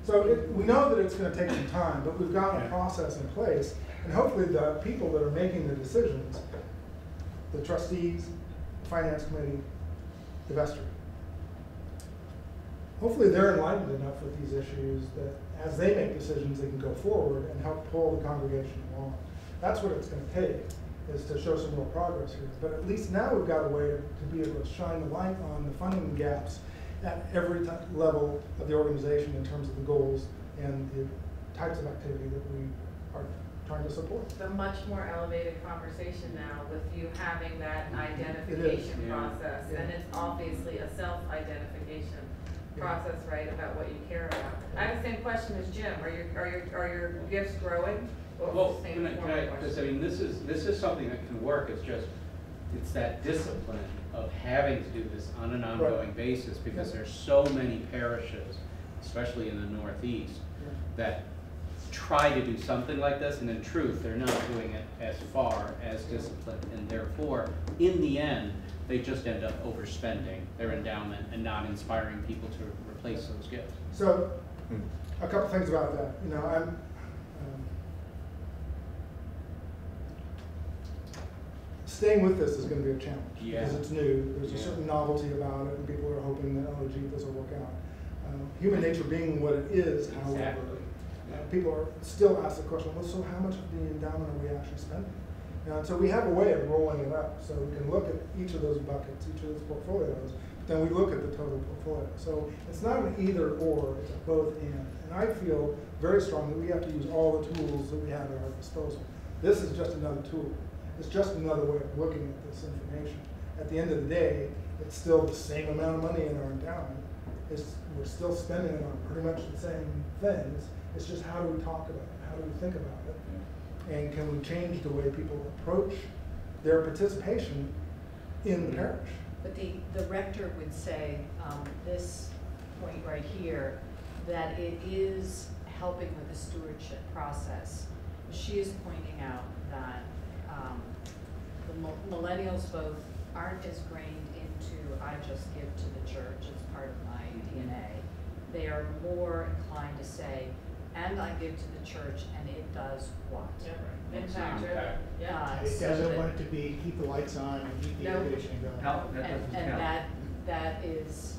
So we know that it's going to take some time, but we've got a process in place, and hopefully the people that are making the decisions, the trustees, the finance committee, the vestry, hopefully they're enlightened enough with these issues that as they make decisions, they can go forward and help pull the congregation along. That's what it's going to take, is to show some real progress here. But at least now we've got a way to be able to shine the light on the funding gaps at every level of the organization in terms of the goals and the types of activity that we are trying to support. It's a much more elevated conversation now with you having that identification process. Yeah. And it's obviously a self-identification process, right, about what you care about. I have the same question as Jim. Are your gifts growing? Well, because I mean, this is something that can work. It's that discipline of having to do this on an ongoing basis, because there's so many parishes, especially in the Northeast, that try to do something like this, and in truth, they're not doing it as far as discipline, and therefore, in the end, they just end up overspending their endowment and not inspiring people to replace those gifts. So, a couple things about that. You know, I'm staying with this is going to be a challenge because it's new. There's a certain novelty about it, and people are hoping that, oh, gee, this will work out. Human nature being what it is, however, people are still asked the question, well, so how much of the endowment are we actually spending? And so we have a way of rolling it up. So we can look at each of those buckets, each of those portfolios, but then we look at the total portfolio. So it's not an either or, it's a both and. And I feel very strongly we have to use all the tools that we have at our disposal. This is just another tool. It's just another way of looking at this information. At the end of the day, it's still the same amount of money in our endowment. We're still spending it on pretty much the same things. It's just how do we talk about it? How do we think about it? And can we change the way people approach their participation in the parish? But the rector would say, this point right here, that it is helping with the stewardship process. She is pointing out that the millennials both aren't as grained into, I just give to the church, it's part of my DNA. They are more inclined to say, and I give to the church, and it does what? Impact. It doesn't want it to be keep the lights on and keep the air conditioning going. And that is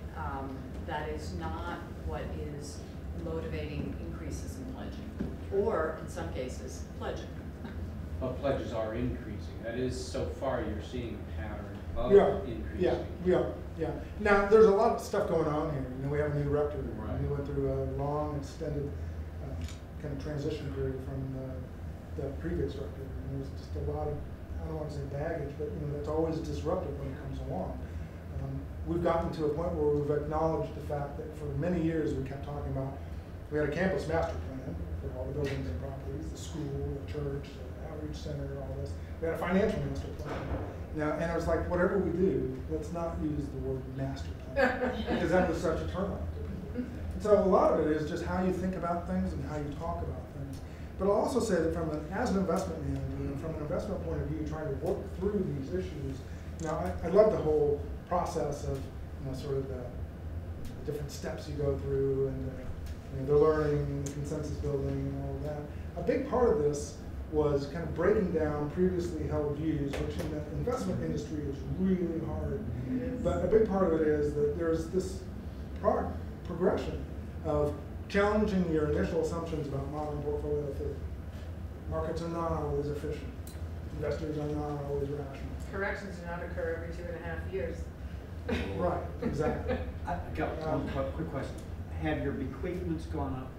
not what is motivating increases in pledging, or in some cases, pledging. But pledges are increasing. That is, so far, you're seeing a pattern of increasing. Yeah. Now, there's a lot of stuff going on here. You know, we have a new rector. Right. We went through a long, extended kind of transition period from the previous rector. And there's just a lot of, I don't want to say baggage, but you know, that's always disruptive when it comes along. We've gotten to a point where we've acknowledged the fact that for many years we kept talking about, we had a campus master plan for all the buildings and properties, the school, the church, the outreach center, all this. We had a financial master plan. Now, and it was like, whatever we do, let's not use the word master plan, because that was such a turnoff to people. And so a lot of it is just how you think about things and how you talk about things. But I'll also say that as an investment manager, and from an investment point of view, trying to work through these issues, you know, I love the whole process of, you know, sort of the different steps you go through and the learning and the consensus building and all of that. A big part of this was kind of breaking down previously held views, which in the investment industry is really hard. But a big part of it is that there's this progression of challenging your initial assumptions about modern portfolio theory. Markets are not always efficient. Investors are not always rational. Corrections do not occur every 2.5 years. Right, exactly. I got one quick question. Have your bequeathments gone up?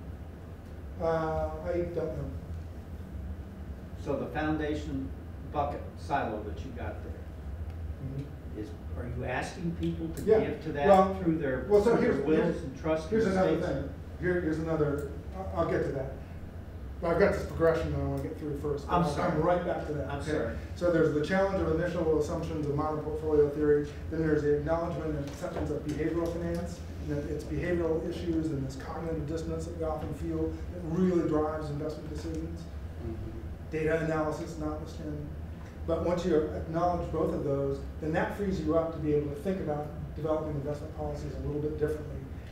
I don't know. So the foundation bucket silo that you got there, are you asking people to give to that through their wills and trusts? Here's another thing. Here's another, I'll get to that. But I've got this progression that I want to get through first. I'm sorry. I'll come right back to that. I'm sorry. So there's the challenge of initial assumptions of modern portfolio theory. Then there's the acknowledgement and acceptance of behavioral finance. And that it's behavioral issues and this cognitive dissonance that we often feel that really drives investment decisions. Data analysis notwithstanding. But once you acknowledge both of those, then that frees you up to be able to think about developing investment policies a little bit differently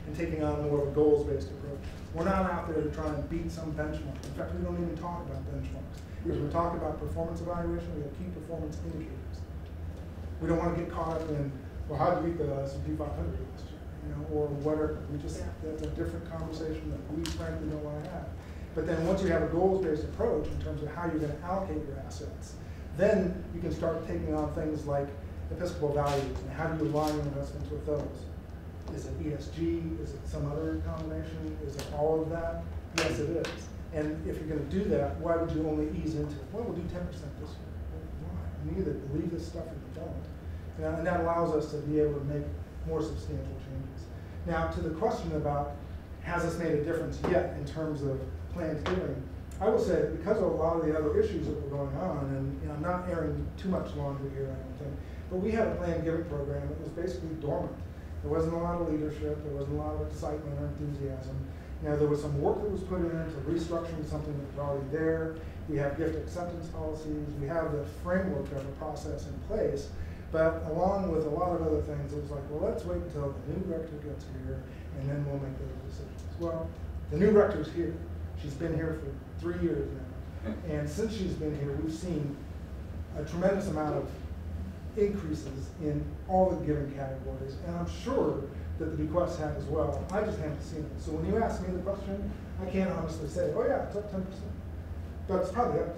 and taking on more of a goals-based approach. We're not out there to try and beat some benchmark. In fact, we don't even talk about benchmarks. Because we're talking about performance evaluation, we have key performance indicators. We don't want to get caught up in, well, how did you beat the S&P 500 last year? You know, or whatever. That's a different conversation that we frankly don't want to have. But then once you have a goals-based approach in terms of how you're going to allocate your assets, then you can start taking on things like Episcopal values and how do you align your investments with those. Is it ESG? Is it some other combination? Is it all of that? Yes, it is. And if you're going to do that, why would you only ease into it? Well, we'll do 10% this year. Well, why? You either believe this stuff or you don't. And that allows us to be able to make more substantial changes. Now, to the question about has this made a difference yet in terms of planned giving, I will say that because of a lot of the other issues that were going on, and you know, I'm not airing too much laundry here, I don't think, but we had a planned giving program that was basically dormant. There wasn't a lot of leadership, there wasn't a lot of excitement or enthusiasm. You know, there was some work that was put into restructuring something that was already there. We have gift acceptance policies, we have the framework of a process in place, but along with a lot of other things, it was like, well, let's wait until the new rector gets here, and then we'll make those decisions. Well, the new rector's here. She's been here for 3 years now. And since she's been here, we've seen a tremendous amount of increases in all the given categories. And I'm sure that the bequests have as well. I just haven't seen it. So when you ask me the question, I can't honestly say, oh yeah, it's up 10%. But it's probably up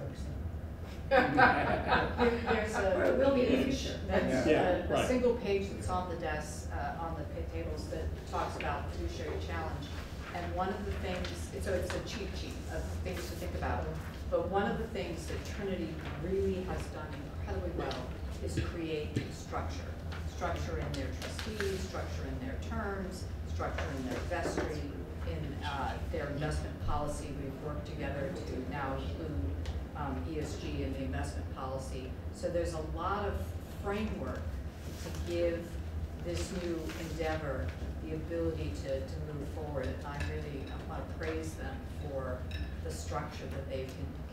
10%. There's a Will be in the page future. that's Yeah, a right. single page that's on the desk, on the tables that talks about fiduciary challenge. And one of the things, so it's a cheat sheet of things to think about. But one of the things that Trinity really has done incredibly well is create structure. Structure in their trustees, structure in their terms, structure in their vestry, in their investment policy. We've worked together to now include ESG in the investment policy. So there's a lot of framework to give this new endeavor the ability to move forward. And I really want to praise them for the structure that they've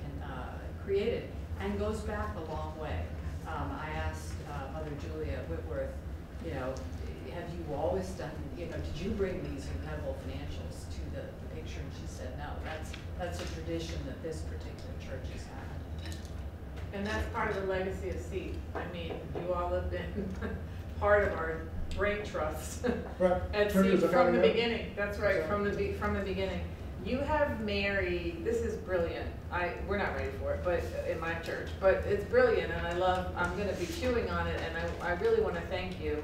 created, and goes back a long way. I asked Mother Julia Whitworth, you know, have you always done, you know, did you bring these incredible financials to the picture? And she said, no, that's a tradition that this particular church has had. And that's part of the legacy of Seed. I mean, you all have been part of our brain trust at Seed from the beginning. That's right, from the beginning. You have married, this is brilliant. We're not ready for it, but in my church, but it's brilliant, and I'm going to be chewing on it, and I really want to thank you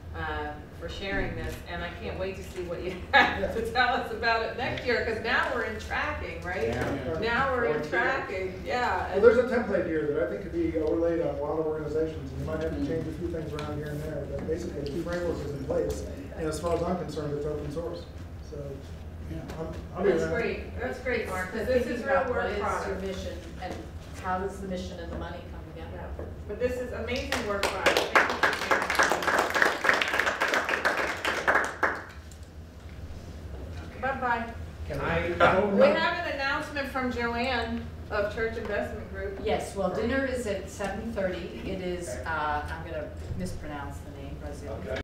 for sharing this, and I can't wait to see what you have to tell us about it next year, because now we're in tracking, right? Yeah. Now we're in tracking, yeah. Well, there's a template here that I think could be overlaid on a lot of organizations, and you might have to change a few things around here and there, but basically the framework is in place, and as far as I'm concerned, it's open source. So, yeah, That's great. That's great, Mark. Because this is real work product. What is your mission, and how does the mission and the money come together? Yeah. But this is amazing work product. Thank you for sharing. Bye-bye. Can I? We have an announcement from Joanne of Church Investment Group. Yes, well, dinner is at 7:30. It is, I'm going to mispronounce the name, Brazil.